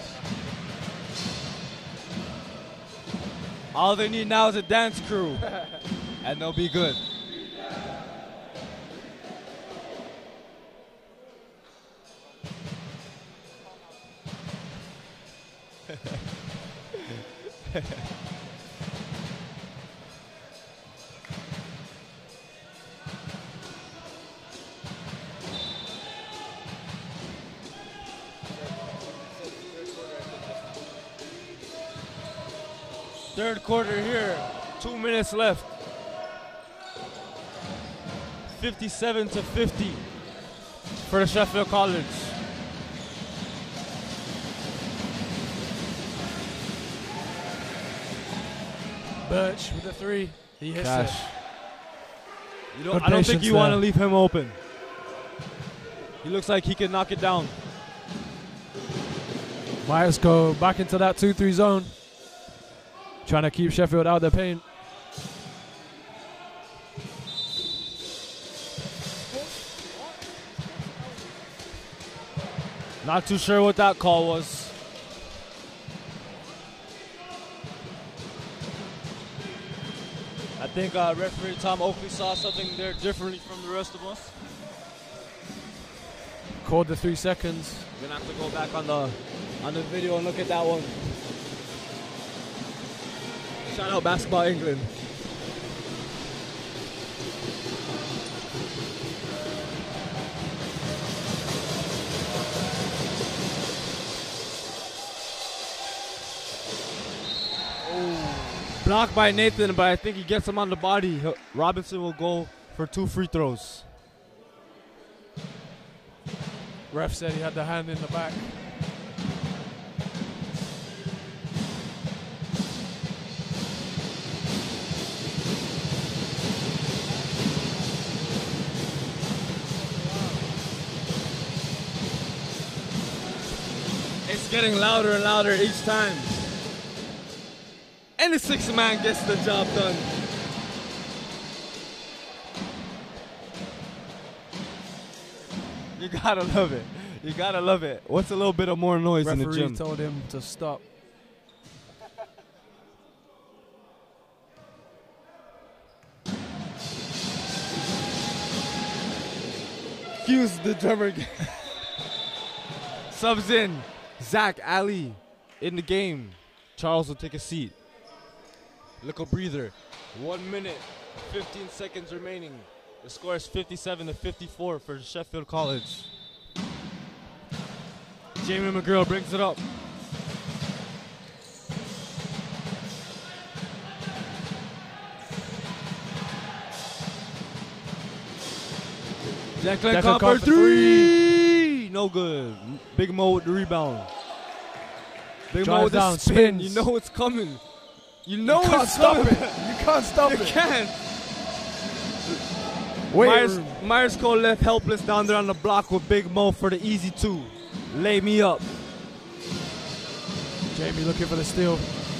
Speaker 1: All they need now is a dance crew, and they'll be good. Third quarter here. 2 minutes left. 57-50 for the Sheffield College.
Speaker 2: Birch with the three. He hits it.
Speaker 1: I don't think you want to leave him open. He looks like he can knock it down.
Speaker 2: Myers go back into that 2-3 zone. Trying to keep Sheffield out of the paint.
Speaker 1: Not too sure what that call was. I think referee Tom Oakley saw something there differently from the rest of us.
Speaker 2: Called the 3 seconds.
Speaker 1: We're gonna have to go back on the video and look at that one. Shout out Basketball England. Blocked by Nathan, but I think he gets him on the body. Robinson will go for 2 free throws.
Speaker 2: Ref said he had the hand in the back.
Speaker 1: It's getting louder and louder each time. And the 6th man gets the job done. You gotta love it. You gotta love it. What's a little bit of more noise in the gym?
Speaker 2: Referee told him to stop.
Speaker 1: Hughes, the drummer. Subs in. Zach Ali in the game. Charles will take a seat. Little breather. 1 minute, 15 seconds remaining. The score is 57-54 for Sheffield College. Jamie McGrill brings it up. Declan Copper, 3! No good. Big Mo with the rebound. Big Mo with the spin. You know it's coming. You know it's coming.
Speaker 2: You can't stop it.
Speaker 1: You can't.
Speaker 2: Wait.
Speaker 1: Myers Cole left helpless down there on the block with Big Mo for the easy 2. Lay me up.
Speaker 2: Jamie looking for the steal.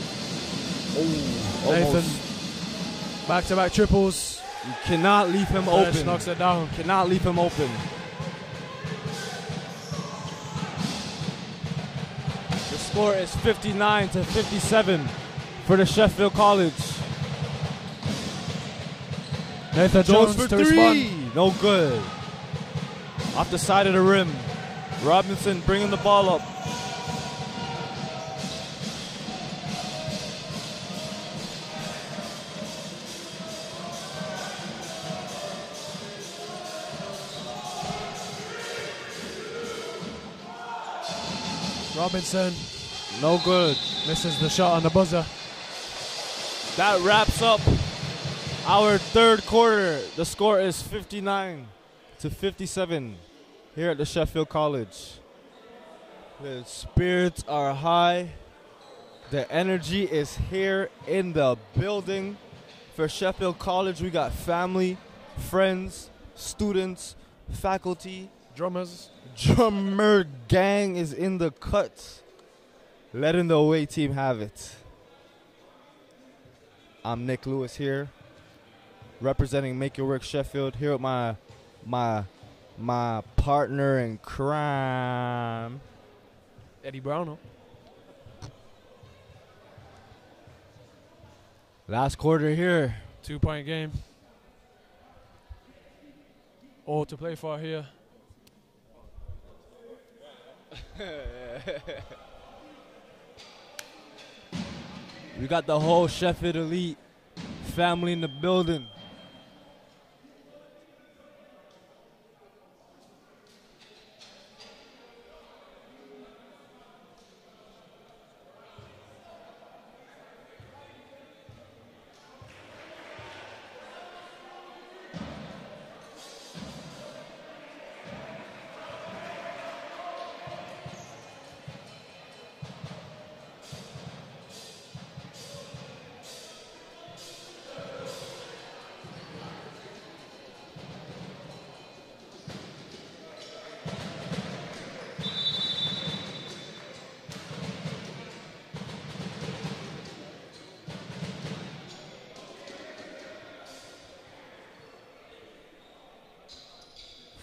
Speaker 1: Oh,
Speaker 2: Nathan. Back-to-back triples.
Speaker 1: You cannot leave him open.
Speaker 2: Knocks it down.
Speaker 1: Cannot leave him open. The score is 59-57 for the Sheffield College.
Speaker 2: Nathan Jones
Speaker 1: for
Speaker 2: to
Speaker 1: 3.
Speaker 2: respond.
Speaker 1: No good. Off the side of the rim. Robinson bringing the ball up.
Speaker 2: Robinson
Speaker 1: No good.
Speaker 2: misses the shot on the buzzer.
Speaker 1: That wraps up our third quarter. The score is 59-57 here at the Sheffield College. The spirits are high. The energy is here in the building. For Sheffield College, we got family, friends, students, faculty.
Speaker 2: Drummers.
Speaker 1: Drummer gang is in the cut. Letting the away team have it. I'm Nick Lewis here, representing Make It Work Sheffield, here with my partner in crime,
Speaker 2: Eddie Brown.
Speaker 1: Last quarter here.
Speaker 2: 2-point game. All to play for here.
Speaker 1: We got the whole Sheffield Elite family in the building.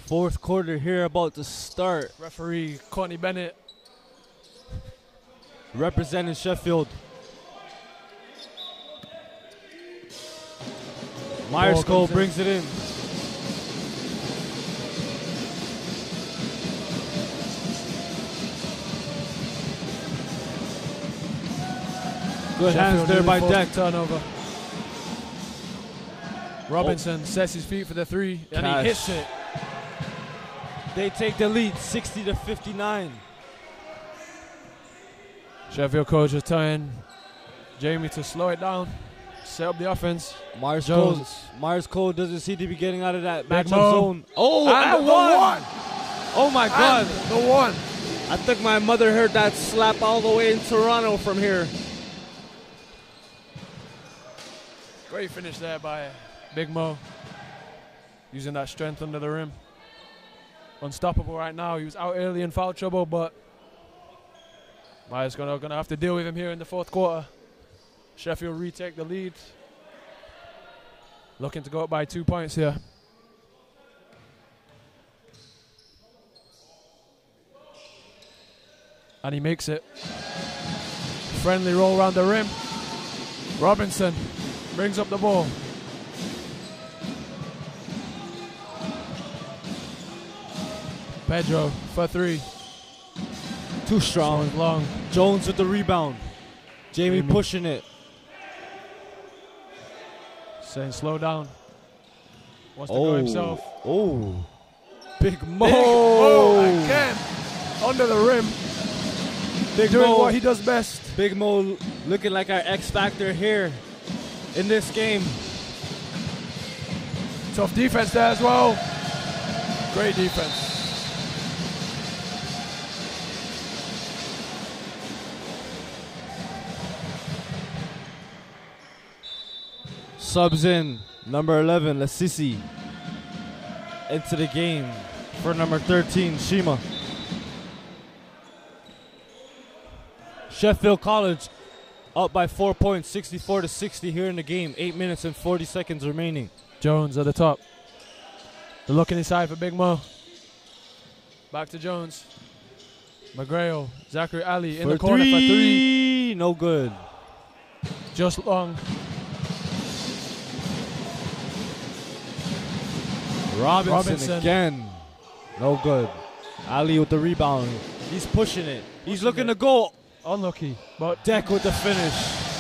Speaker 1: Fourth quarter here about to start.
Speaker 2: Referee Courtney Bennett.
Speaker 1: Representing Sheffield. Myers-Cole brings it in. Good hands there by Deck.
Speaker 2: Turnover. Robinson sets his feet for the three, and he hits it.
Speaker 1: They take the lead, 60-59.
Speaker 2: Sheffield coach is telling Jamie to slow it down, set up the offense.
Speaker 1: Myers-Cole doesn't seem to be getting out of that matchup zone.
Speaker 2: Oh, and the one!
Speaker 1: Oh my God.
Speaker 2: The one.
Speaker 1: I think my mother heard that slap all the way in Toronto from here.
Speaker 2: Great finish there by Big Mo. Using that strength under the rim. Unstoppable right now. He was out early in foul trouble, but Myers gonna have to deal with him here in the fourth quarter. Sheffield retake the lead. Looking to go up by 2 points here. And he makes it. Friendly roll around the rim. Robinson brings up the ball. Pedro for three.
Speaker 1: Too strong.
Speaker 2: Long.
Speaker 1: Jones with the rebound. Jamie pushing it.
Speaker 2: Saying slow down. Wants to go himself.
Speaker 1: Oh. Big Mo.
Speaker 2: Big Mo again. Under the rim.
Speaker 1: Big
Speaker 2: Doing
Speaker 1: Mo.
Speaker 2: what he does best.
Speaker 1: Big Mo looking like our X factor here in this game.
Speaker 2: Tough defense there as well. Great defense.
Speaker 1: Subs in number 11, Lasisi, into the game for number 13, Shima. Sheffield College up by 4 points, 64-60 here in the game. 8 minutes and 40 seconds remaining.
Speaker 2: Jones at the top. They're looking inside for Big Mo. Back to Jones. McGrail, Zachary Ali in the corner for three.
Speaker 1: No good.
Speaker 2: Just long.
Speaker 1: Robinson again. No good. Ali with the rebound. He's pushing it. He's looking to go.
Speaker 2: Unlucky. But
Speaker 1: Deck with the finish.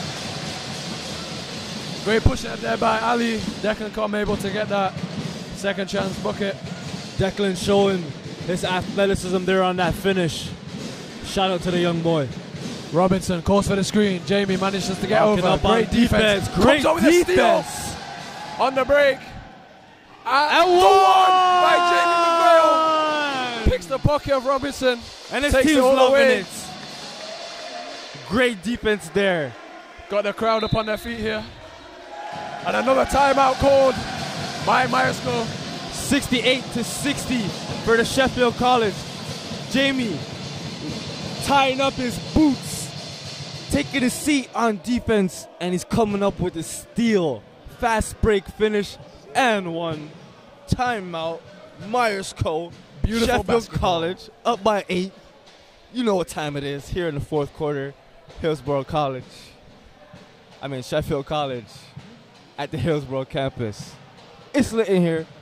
Speaker 2: Great push out there by Ali. Declan Cobb able to get that second chance bucket.
Speaker 1: Declan showing his athleticism there on that finish. Shout out to the young boy.
Speaker 2: Robinson calls for the screen. Jamie manages to get over.
Speaker 1: Great defense. Great defense.
Speaker 2: On the break. And the one by Jamie McGrail. Picks the pocket of Robinson.
Speaker 1: And his team's loving it. Great defense there.
Speaker 2: Got the crowd up on their feet here. And another timeout called by Myers-Cole.
Speaker 1: 68-60 for the Sheffield College. Jamie tying up his boots, taking his seat on defense, and he's coming up with a steal. Fast break finish and one. Timeout. Myers-Cole.
Speaker 2: Beautiful
Speaker 1: Sheffield
Speaker 2: basketball.
Speaker 1: College up by 8. You know what time it is here in the fourth quarter. Hillsborough College. Sheffield College at the Hillsborough campus. It's lit in here.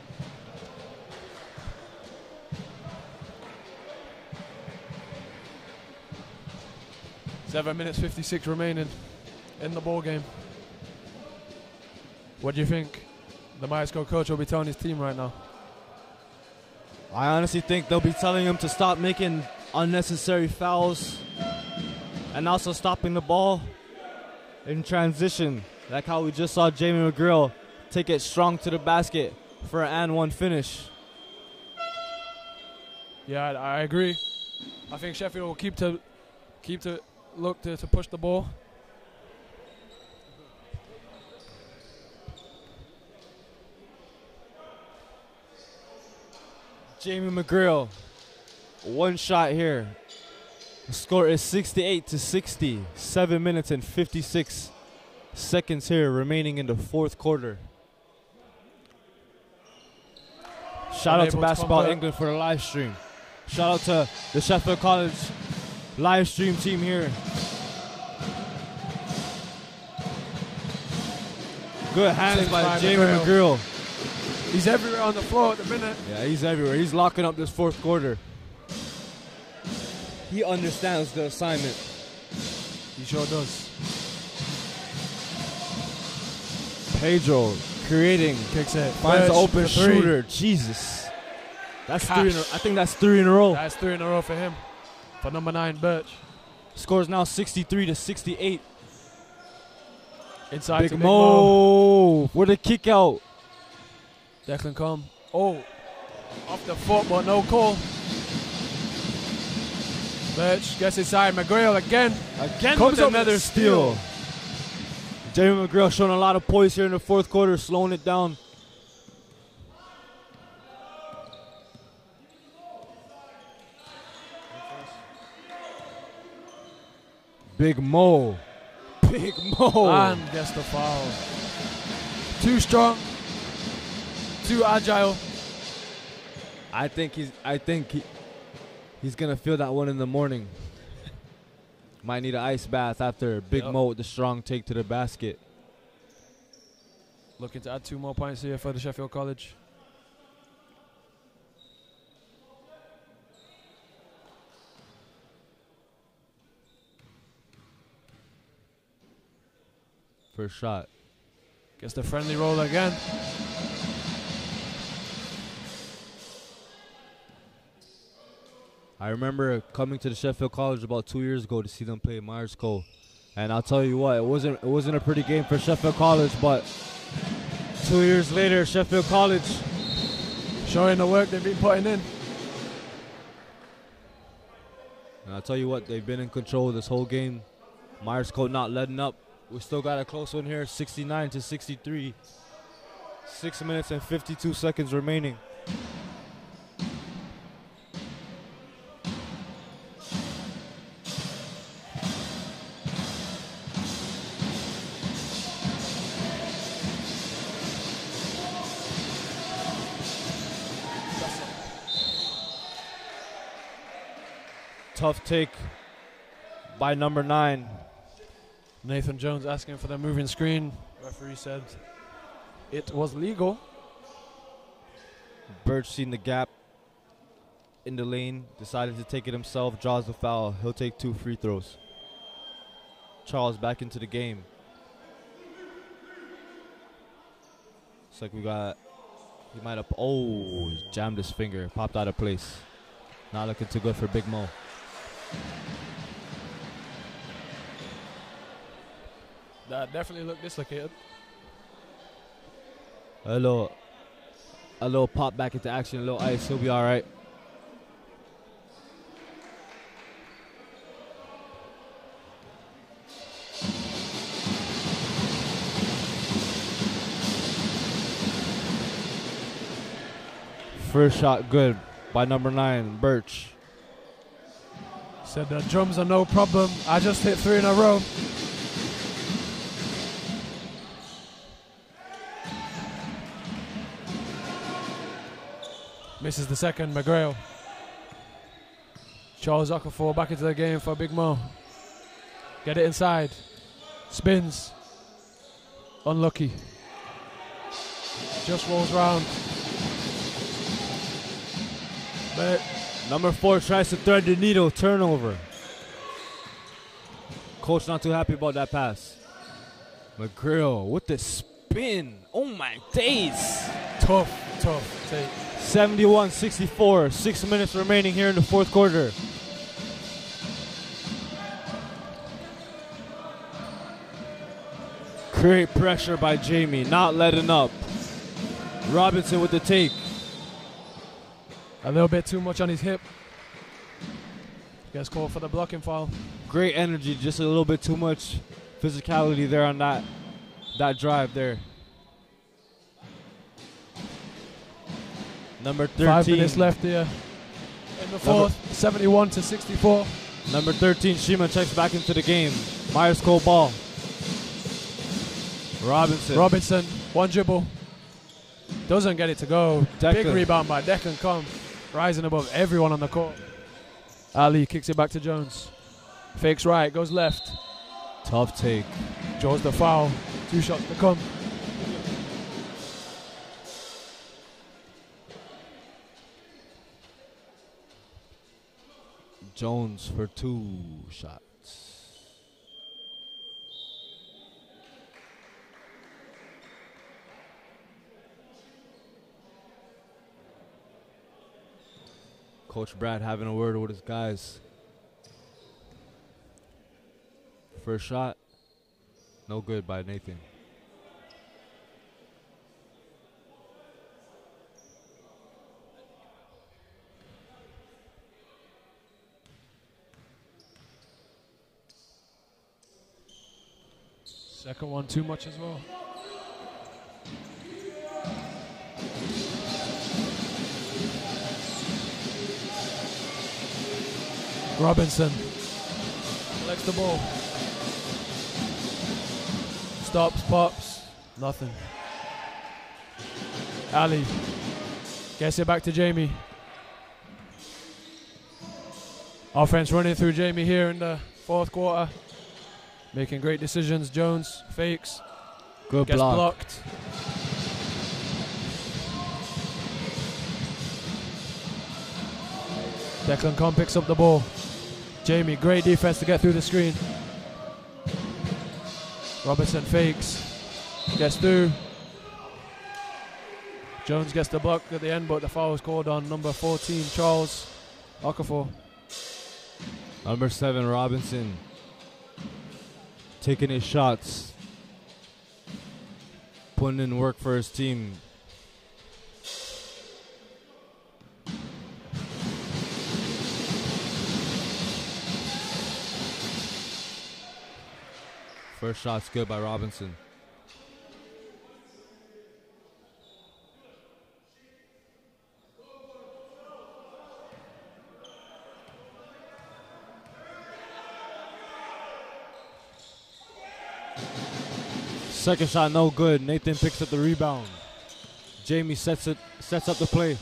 Speaker 2: Seven minutes 56 remaining in the ball game. What do you think the Myers-Cole coach will be telling his team right now?
Speaker 1: I honestly think they'll be telling him to stop making unnecessary fouls and also stopping the ball in transition, like how we just saw Jamie McGrail take it strong to the basket for an and one finish.
Speaker 2: Yeah, I agree. I think Sheffield will keep to look to push the ball.
Speaker 1: Jamie McGrail, one shot here. The score is 68-60. 7 minutes and 56 seconds here remaining in the fourth quarter. Shout out to
Speaker 2: Unable to
Speaker 1: Basketball
Speaker 2: convert.
Speaker 1: England for the live stream. Shout out to the Sheffield College live stream team here. Good hands
Speaker 2: Takes
Speaker 1: by
Speaker 2: by
Speaker 1: Jamie McGrill.
Speaker 2: He's everywhere on the floor at the minute.
Speaker 1: Yeah, he's everywhere. He's locking up this fourth quarter. He understands the assignment.
Speaker 2: He sure does.
Speaker 1: Pedro creating,
Speaker 2: Kicks it.
Speaker 1: finds the
Speaker 2: Birch
Speaker 1: open
Speaker 2: for three.
Speaker 1: shooter. Jesus. That's
Speaker 2: Cash.
Speaker 1: three. I think that's 3 in a row.
Speaker 2: That's 3 in a row for him. For number 9, Birch.
Speaker 1: Scores now 63-68.
Speaker 2: Inside to
Speaker 1: Big
Speaker 2: Big
Speaker 1: Mo with a kick out.
Speaker 2: Declan come. Oh. Off the foot, but no call. Birch gets inside. McGrail again.
Speaker 1: Again
Speaker 2: Comes
Speaker 1: with
Speaker 2: up with
Speaker 1: another
Speaker 2: a
Speaker 1: steal.
Speaker 2: steal.
Speaker 1: Jamie McGrail showing a lot of poise here in the fourth quarter, slowing it down. Big Mo. Big Mo.
Speaker 2: And gets the foul. Too strong. Too agile.
Speaker 1: I think he's gonna feel that one in the morning. Might need an ice bath after Big
Speaker 2: Yep.
Speaker 1: Mo with the strong take to the basket.
Speaker 2: Looking to add 2 more points here for the Sheffield College.
Speaker 1: First shot.
Speaker 2: Gets the friendly roll again.
Speaker 1: I remember coming to the Sheffield College about 2 years ago to see them play Myers Cole, and I'll tell you what, it wasn't a pretty game for Sheffield College, but 2 years later, Sheffield College
Speaker 2: Showing the work they've been putting in.
Speaker 1: And I'll tell you what, they've been in control this whole game. Myers Cole not letting up. We still got a close one here, 69-63. 6 minutes and 52 seconds remaining. Tough take by number 9.
Speaker 2: Nathan Jones asking for the moving screen. Referee said it was legal.
Speaker 1: Birch seen the gap in the lane, decided to take it himself, draws the foul. He'll take 2 free throws. Charles back into the game. Looks like we got, he might have, oh, jammed his finger, popped out of place. Not looking too good for Big Mo.
Speaker 2: That definitely looked dislocated.
Speaker 1: A little pop back into action, a little ice, he'll be all right. First shot good by number 9, Birch.
Speaker 2: Said the drums are no problem. I just hit 3 in a row. Misses the second, McGrail. Charles Okafor back into the game for Big Mo. Get it inside. Spins. Unlucky. Just rolls round. But
Speaker 1: Number 4 tries to thread the needle, turnover. Coach not too happy about that pass. McGrill with the spin. Oh my days.
Speaker 2: tough take.
Speaker 1: 71-64, 6 minutes remaining here in the fourth quarter. Great pressure by Jamie, not letting up. Robinson with the take.
Speaker 2: A little bit too much on his hip. Gets called for the blocking foul.
Speaker 1: Great energy, just a little bit too much physicality there on that drive there. Number 13.
Speaker 2: 5 minutes left here in the fourth. 71-64.
Speaker 1: Number 13, Shima checks back into the game. Myers Cole ball. Robinson.
Speaker 2: Robinson, one dribble. Doesn't get it to go. Big
Speaker 1: Declan.
Speaker 2: rebound by Declan Combs, rising above everyone on the court. Ali kicks it back to Jones. Fakes right, goes left.
Speaker 1: Tough take.
Speaker 2: Draws the foul. 2 shots to come.
Speaker 1: Jones for 2 shots. Coach Brad having a word with his guys. First shot, no good by Nathan.
Speaker 2: Second one too much as well. Robinson collects the ball. Stops, pops, nothing. Ali gets it back to Jamie. Offense running through Jamie here in the 4th quarter. Making great decisions. Jones fakes.
Speaker 1: Good
Speaker 2: gets
Speaker 1: block.
Speaker 2: blocked. Declan Combs picks up the ball. Jamie, great defense to get through the screen. Robinson fakes. Gets through. Jones gets the block at the end, but the foul is called on number 14, Charles Okafor.
Speaker 1: Number 7, Robinson. Taking his shots. Putting in work for his team. First shot's good by Robinson. Second shot no good. Nathan picks up the rebound. Jamie sets up the play.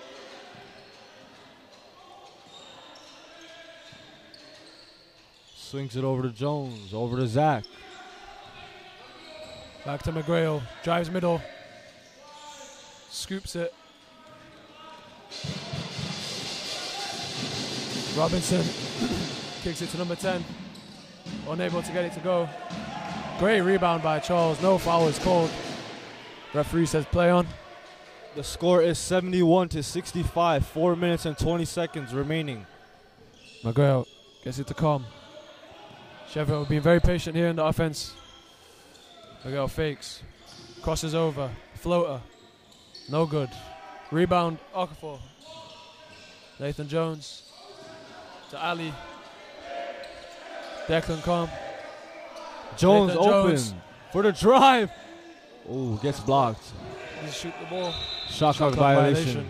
Speaker 1: Swings it over to Jones, over to Zach.
Speaker 2: Back to McGrail, drives middle, scoops it. Robinson kicks it to number 10, unable to get it to go. Great rebound by Charles, no foul is called. Referee says play on.
Speaker 1: The score is 71-65, 4 minutes and 20 seconds remaining.
Speaker 2: McGrail gets it to Combs. Sheffield being very patient here in the offense. McGrail fakes, crosses over, floater, no good. Rebound, Okafor. Nathan Jones to Ali. Declan Combs.
Speaker 1: Jones
Speaker 2: Nathan
Speaker 1: open
Speaker 2: Jones.
Speaker 1: for the drive. Oh, gets blocked.
Speaker 2: Just shoot the ball.
Speaker 1: Shot clock violation.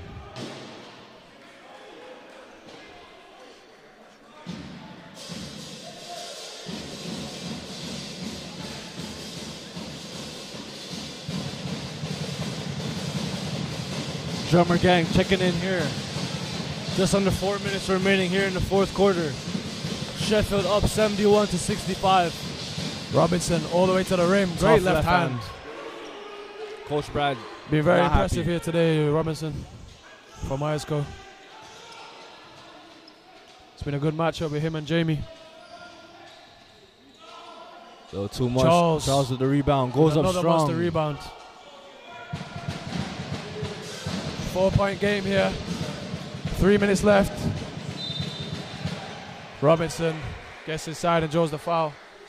Speaker 1: Drummer Gang checking in here. Just under 4 minutes remaining here in the 4th quarter. Sheffield up 71-65.
Speaker 2: Robinson all the way to the rim. Great
Speaker 1: Tough
Speaker 2: left hand.
Speaker 1: Coach Brad
Speaker 2: Been very
Speaker 1: not
Speaker 2: impressive
Speaker 1: happy.
Speaker 2: here today, Robinson from Myerscough. It's been a good matchup with him and Jamie.
Speaker 1: So too much.
Speaker 2: Charles
Speaker 1: with the rebound. Goes up
Speaker 2: Another
Speaker 1: strong.
Speaker 2: monster rebound. 4-point game here. 3 minutes left. Robinson gets inside and draws the foul.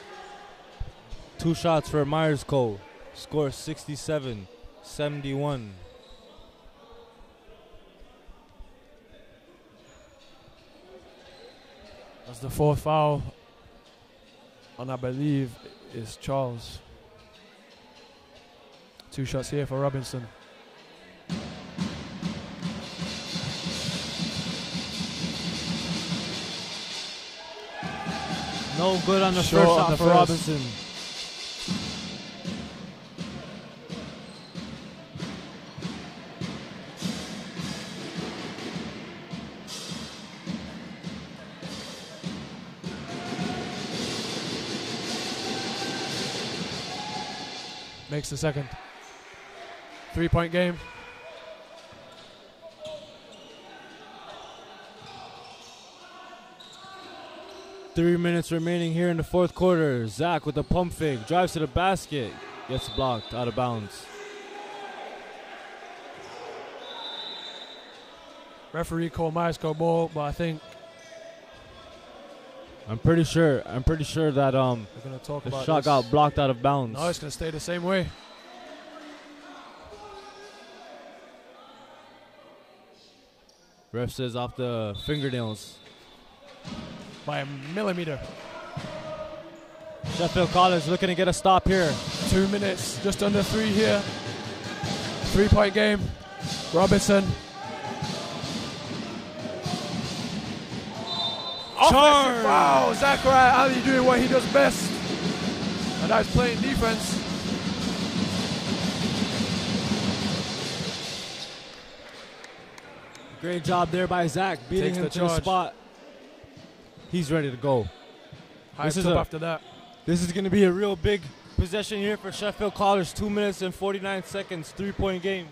Speaker 1: 2 shots for Myerscough. Score 67-71.
Speaker 2: That's the 4th foul. And I believe is Charles. 2 shots here for Robinson.
Speaker 1: No good on the
Speaker 2: Short
Speaker 1: first
Speaker 2: on
Speaker 1: shot
Speaker 2: the
Speaker 1: for
Speaker 2: first.
Speaker 1: Robinson.
Speaker 2: makes the second. 3-point game.
Speaker 1: Three minutes remaining here in the fourth quarter. Zach with a pump fake, drives to the basket, gets blocked, out of bounds.
Speaker 2: Referee called Myerscough ball, but I think
Speaker 1: I'm pretty sure that
Speaker 2: we're gonna talk
Speaker 1: the
Speaker 2: about
Speaker 1: shot
Speaker 2: this.
Speaker 1: got blocked out of bounds.
Speaker 2: No, it's gonna stay the same way.
Speaker 1: Ref says off the fingernails.
Speaker 2: By a millimeter.
Speaker 1: Sheffield College looking to get a stop here.
Speaker 2: 2 minutes, just under 3 here. 3-point game. Robinson. Offensive foul. Zachariah Ali doing what he does best. And that's playing defense.
Speaker 1: Great job there by Zach, beating
Speaker 2: Takes
Speaker 1: him
Speaker 2: the
Speaker 1: to the
Speaker 2: charge.
Speaker 1: spot. He's ready to go.
Speaker 2: Hyped up after that.
Speaker 1: This is going to be a real big possession here for Sheffield College. 2 minutes and 49 seconds, 3-point game.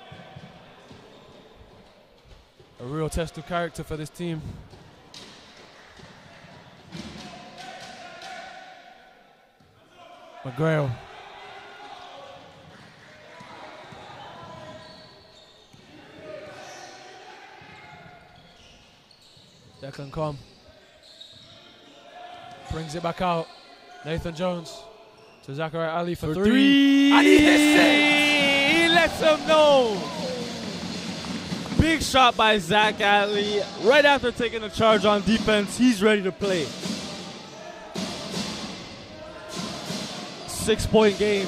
Speaker 2: A real test of character for this team. McGrail. Declan Comm. Brings it back out. Nathan Jones to Zachariah Ali for three.
Speaker 1: And he hits it! He lets him know. Big shot by Zach Ali. Right after taking a charge on defense, he's ready to play. 6-point game.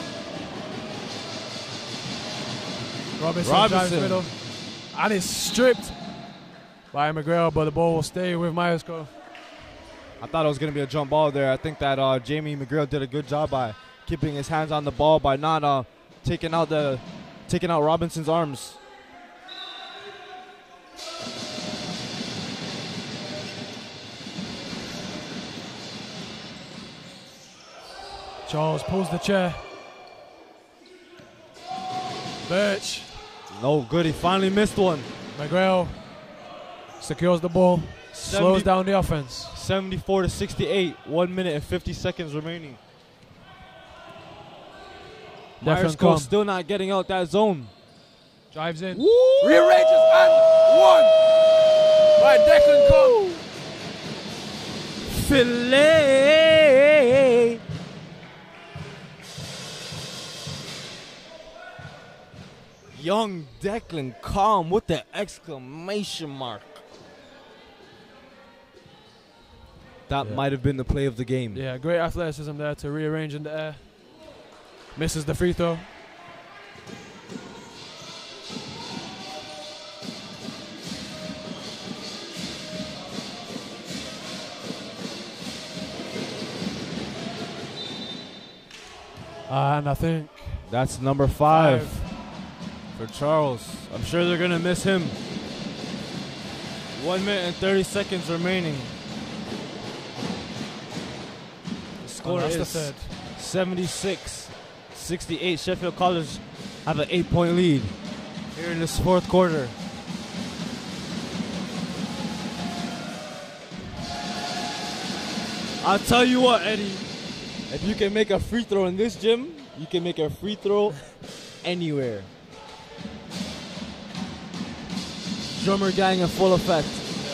Speaker 2: Robinson drives middle. And it's stripped by McGrail, but the ball will stay with Myerscough.
Speaker 1: I thought it was going to be a jump ball there. I think that Jamie McGrail did a good job by keeping his hands on the ball, by not taking out Robinson's arms.
Speaker 2: Charles pulls the chair. Birch.
Speaker 1: No good. He finally missed one.
Speaker 2: McGrail secures the ball. Slows down the offense.
Speaker 1: 74-68. 1 minute and 50 seconds remaining. Myerscough still not getting out that zone.
Speaker 2: Drives in.
Speaker 1: Woo!
Speaker 2: Rearranges and one by Declan Comm.
Speaker 1: Filet. Young Declan Comm with the exclamation mark. That might have been the play of the game.
Speaker 2: Yeah, great athleticism there to rearrange in the air. Misses the free throw. And I think
Speaker 1: that's number 5 for Charles. I'm sure they're going to miss him. 1 minute and 30 seconds remaining. The score is 76-68. Sheffield College have an 8-point lead here in this fourth quarter. I'll tell you what, Eddie. If you can make a free throw in this gym, you can make a free throw anywhere. Drummer gang in full effect.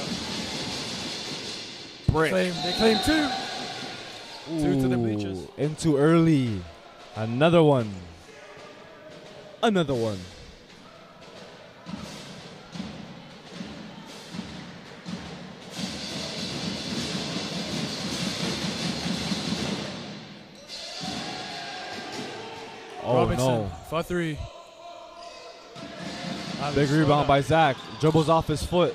Speaker 2: Yeah. They claim 2.
Speaker 1: Ooh,
Speaker 2: 2 to the bleachers.
Speaker 1: In too early. Another one. Another one. Oh,
Speaker 2: Robinson
Speaker 1: no.
Speaker 2: for 3.
Speaker 1: Big rebound by Zach. Dribbles off his foot.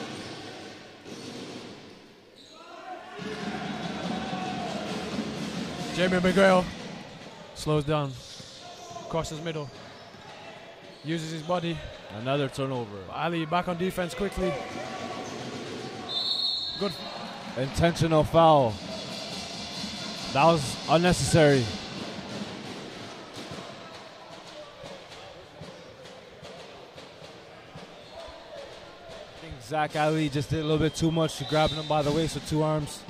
Speaker 2: Jamie McGrail slows down. Crosses middle. Uses his body.
Speaker 1: Another turnover.
Speaker 2: Ali back on defense quickly. Good.
Speaker 1: Intentional foul. That was unnecessary. Zach Ali just did a little bit too much, grabbing him by the waist with two arms.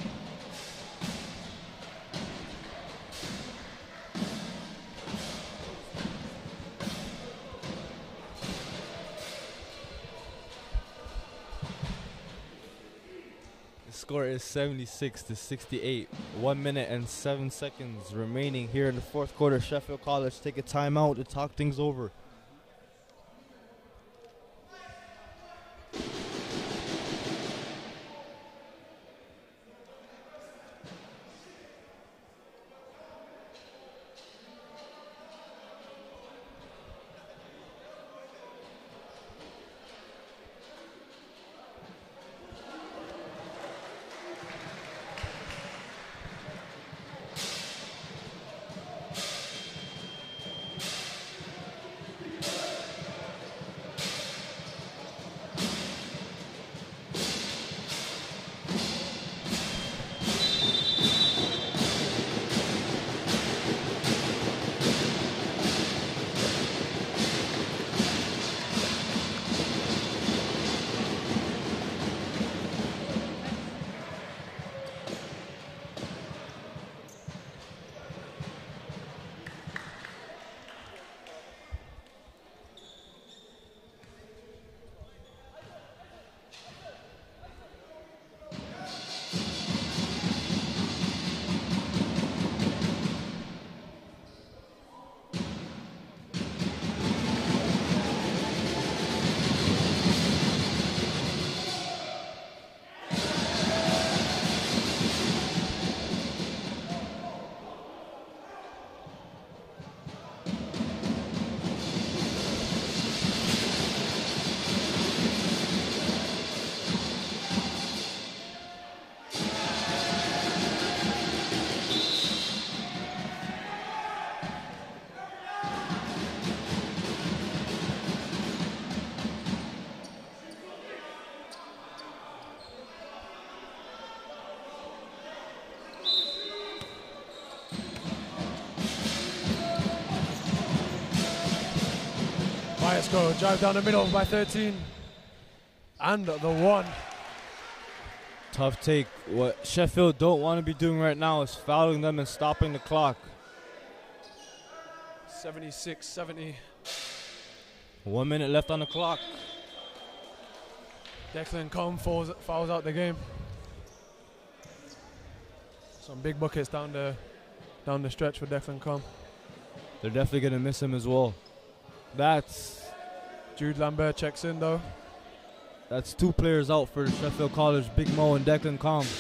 Speaker 1: The score is 76-68. 1 minute and 7 seconds remaining here in the fourth quarter. Sheffield College take a timeout to talk things over.
Speaker 2: Go drive down the middle by 13 and the 1.
Speaker 1: Tough take. What Sheffield don't want to be doing right now is fouling them and stopping the clock.
Speaker 2: 76-70.
Speaker 1: 1 minute left on the clock.
Speaker 2: Declan Combs fouls out the game. Some big buckets down the stretch for Declan Combs.
Speaker 1: They're definitely going to miss him as well. That's
Speaker 2: Jude Lambert checks in though.
Speaker 1: That's 2 players out for Sheffield College, Big Mo and Declan Combs.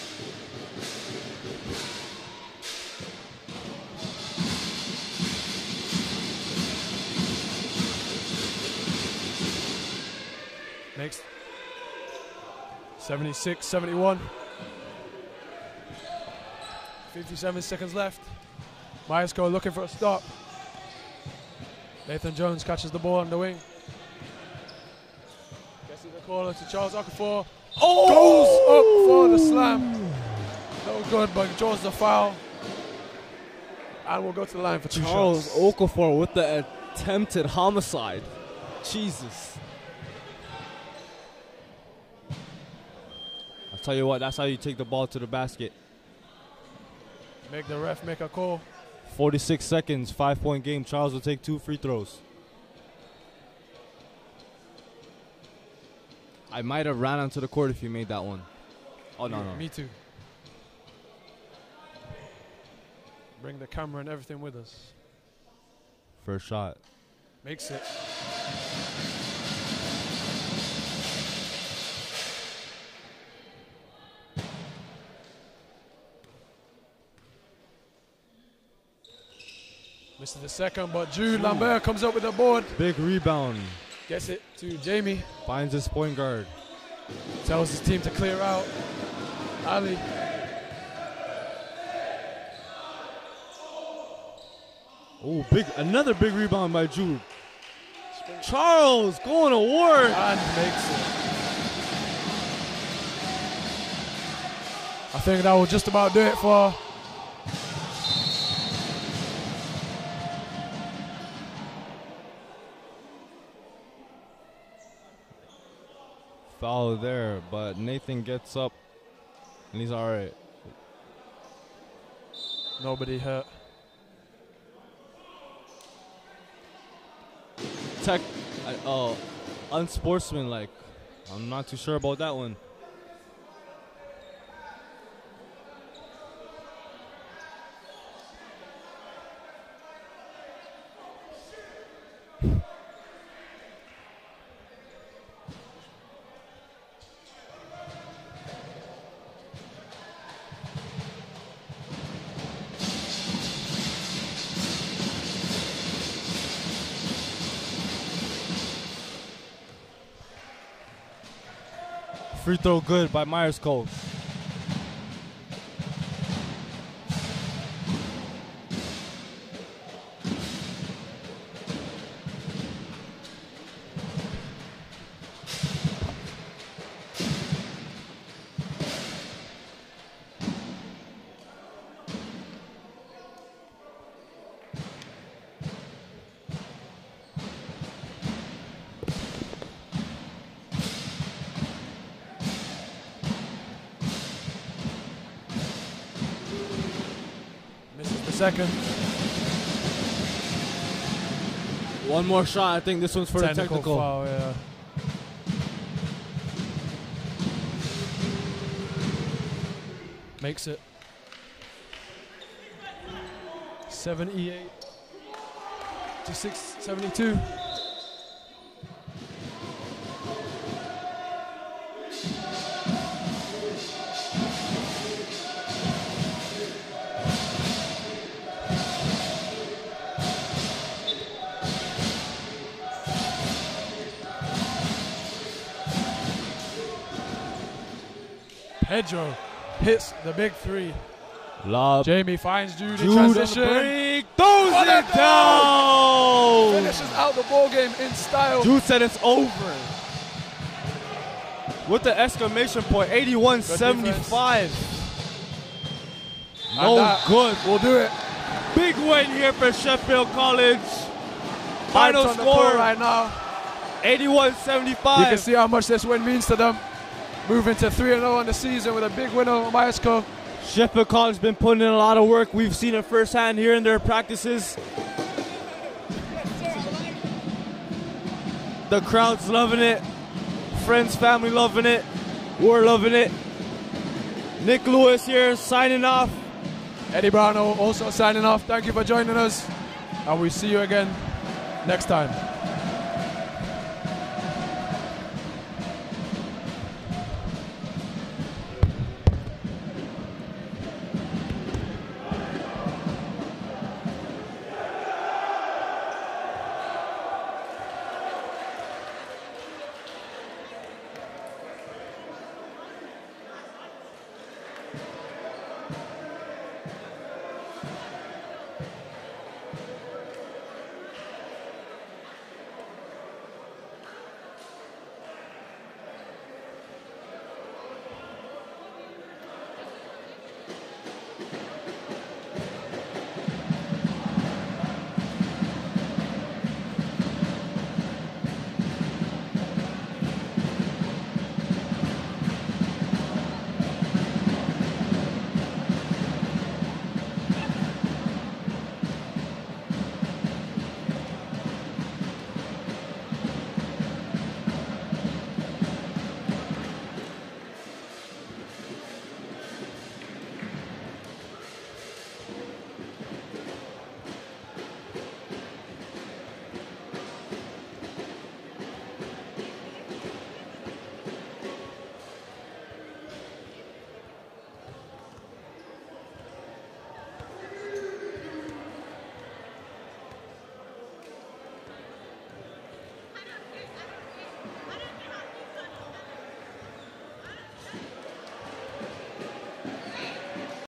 Speaker 2: Next. 76-71. 57 seconds left. Myerscough looking for a stop. Nathan Jones catches the ball on the wing. Gets in the corner to Charles Okafor. Goes up for the slam. No good, but draws the foul. And we'll go to the line for 2
Speaker 1: Charles
Speaker 2: shots.
Speaker 1: Okafor with the attempted homicide. Jesus. I'll tell you what, that's how you take the ball to the basket.
Speaker 2: Make the ref make a call.
Speaker 1: 46 seconds, 5-point game. Charles will take 2 free throws. I might have ran onto the court if you made that one. Oh, no.
Speaker 2: Me too. Bring the camera and everything with us.
Speaker 1: First shot.
Speaker 2: Makes it. Misses the second, but Jude Lambert comes up with the board.
Speaker 1: Big rebound.
Speaker 2: Gets it to Jamie.
Speaker 1: Finds his point guard.
Speaker 2: Tells his team to clear out. Ali.
Speaker 1: Oh, another big rebound by Jude. Charles going to work.
Speaker 2: And makes it. I think that will just about do it for
Speaker 1: foul there, but Nathan gets up and he's all right.
Speaker 2: Nobody hurt.
Speaker 1: Unsportsmanlike. I'm not too sure about that one. Free throw good by Myers Cole.
Speaker 2: Second.
Speaker 1: One more shot. I think this one's for the technical.
Speaker 2: Foul, yeah. Makes it 78 to 72. Pedro hits the big three.
Speaker 1: Lob.
Speaker 2: Jamie finds Jude in transition.
Speaker 1: Throws it down.
Speaker 2: Finishes out the ball game in style.
Speaker 1: Jude said it's over. With the exclamation point, 81-75. No good.
Speaker 2: We'll do it.
Speaker 1: Big win here for Sheffield College. Final
Speaker 2: on the
Speaker 1: score
Speaker 2: court right now.
Speaker 1: 81-75.
Speaker 2: You can see how much this win means to them. Moving to 3-0 on the season with a big win over Myers Cole.
Speaker 1: Sheffield College has been putting in a lot of work. We've seen it firsthand here in their practices. The crowd's loving it. Friends, family loving it. We're loving it. Nick Lewis here signing off.
Speaker 2: Eddie Brown also signing off. Thank you for joining us. And we'll see you again next time.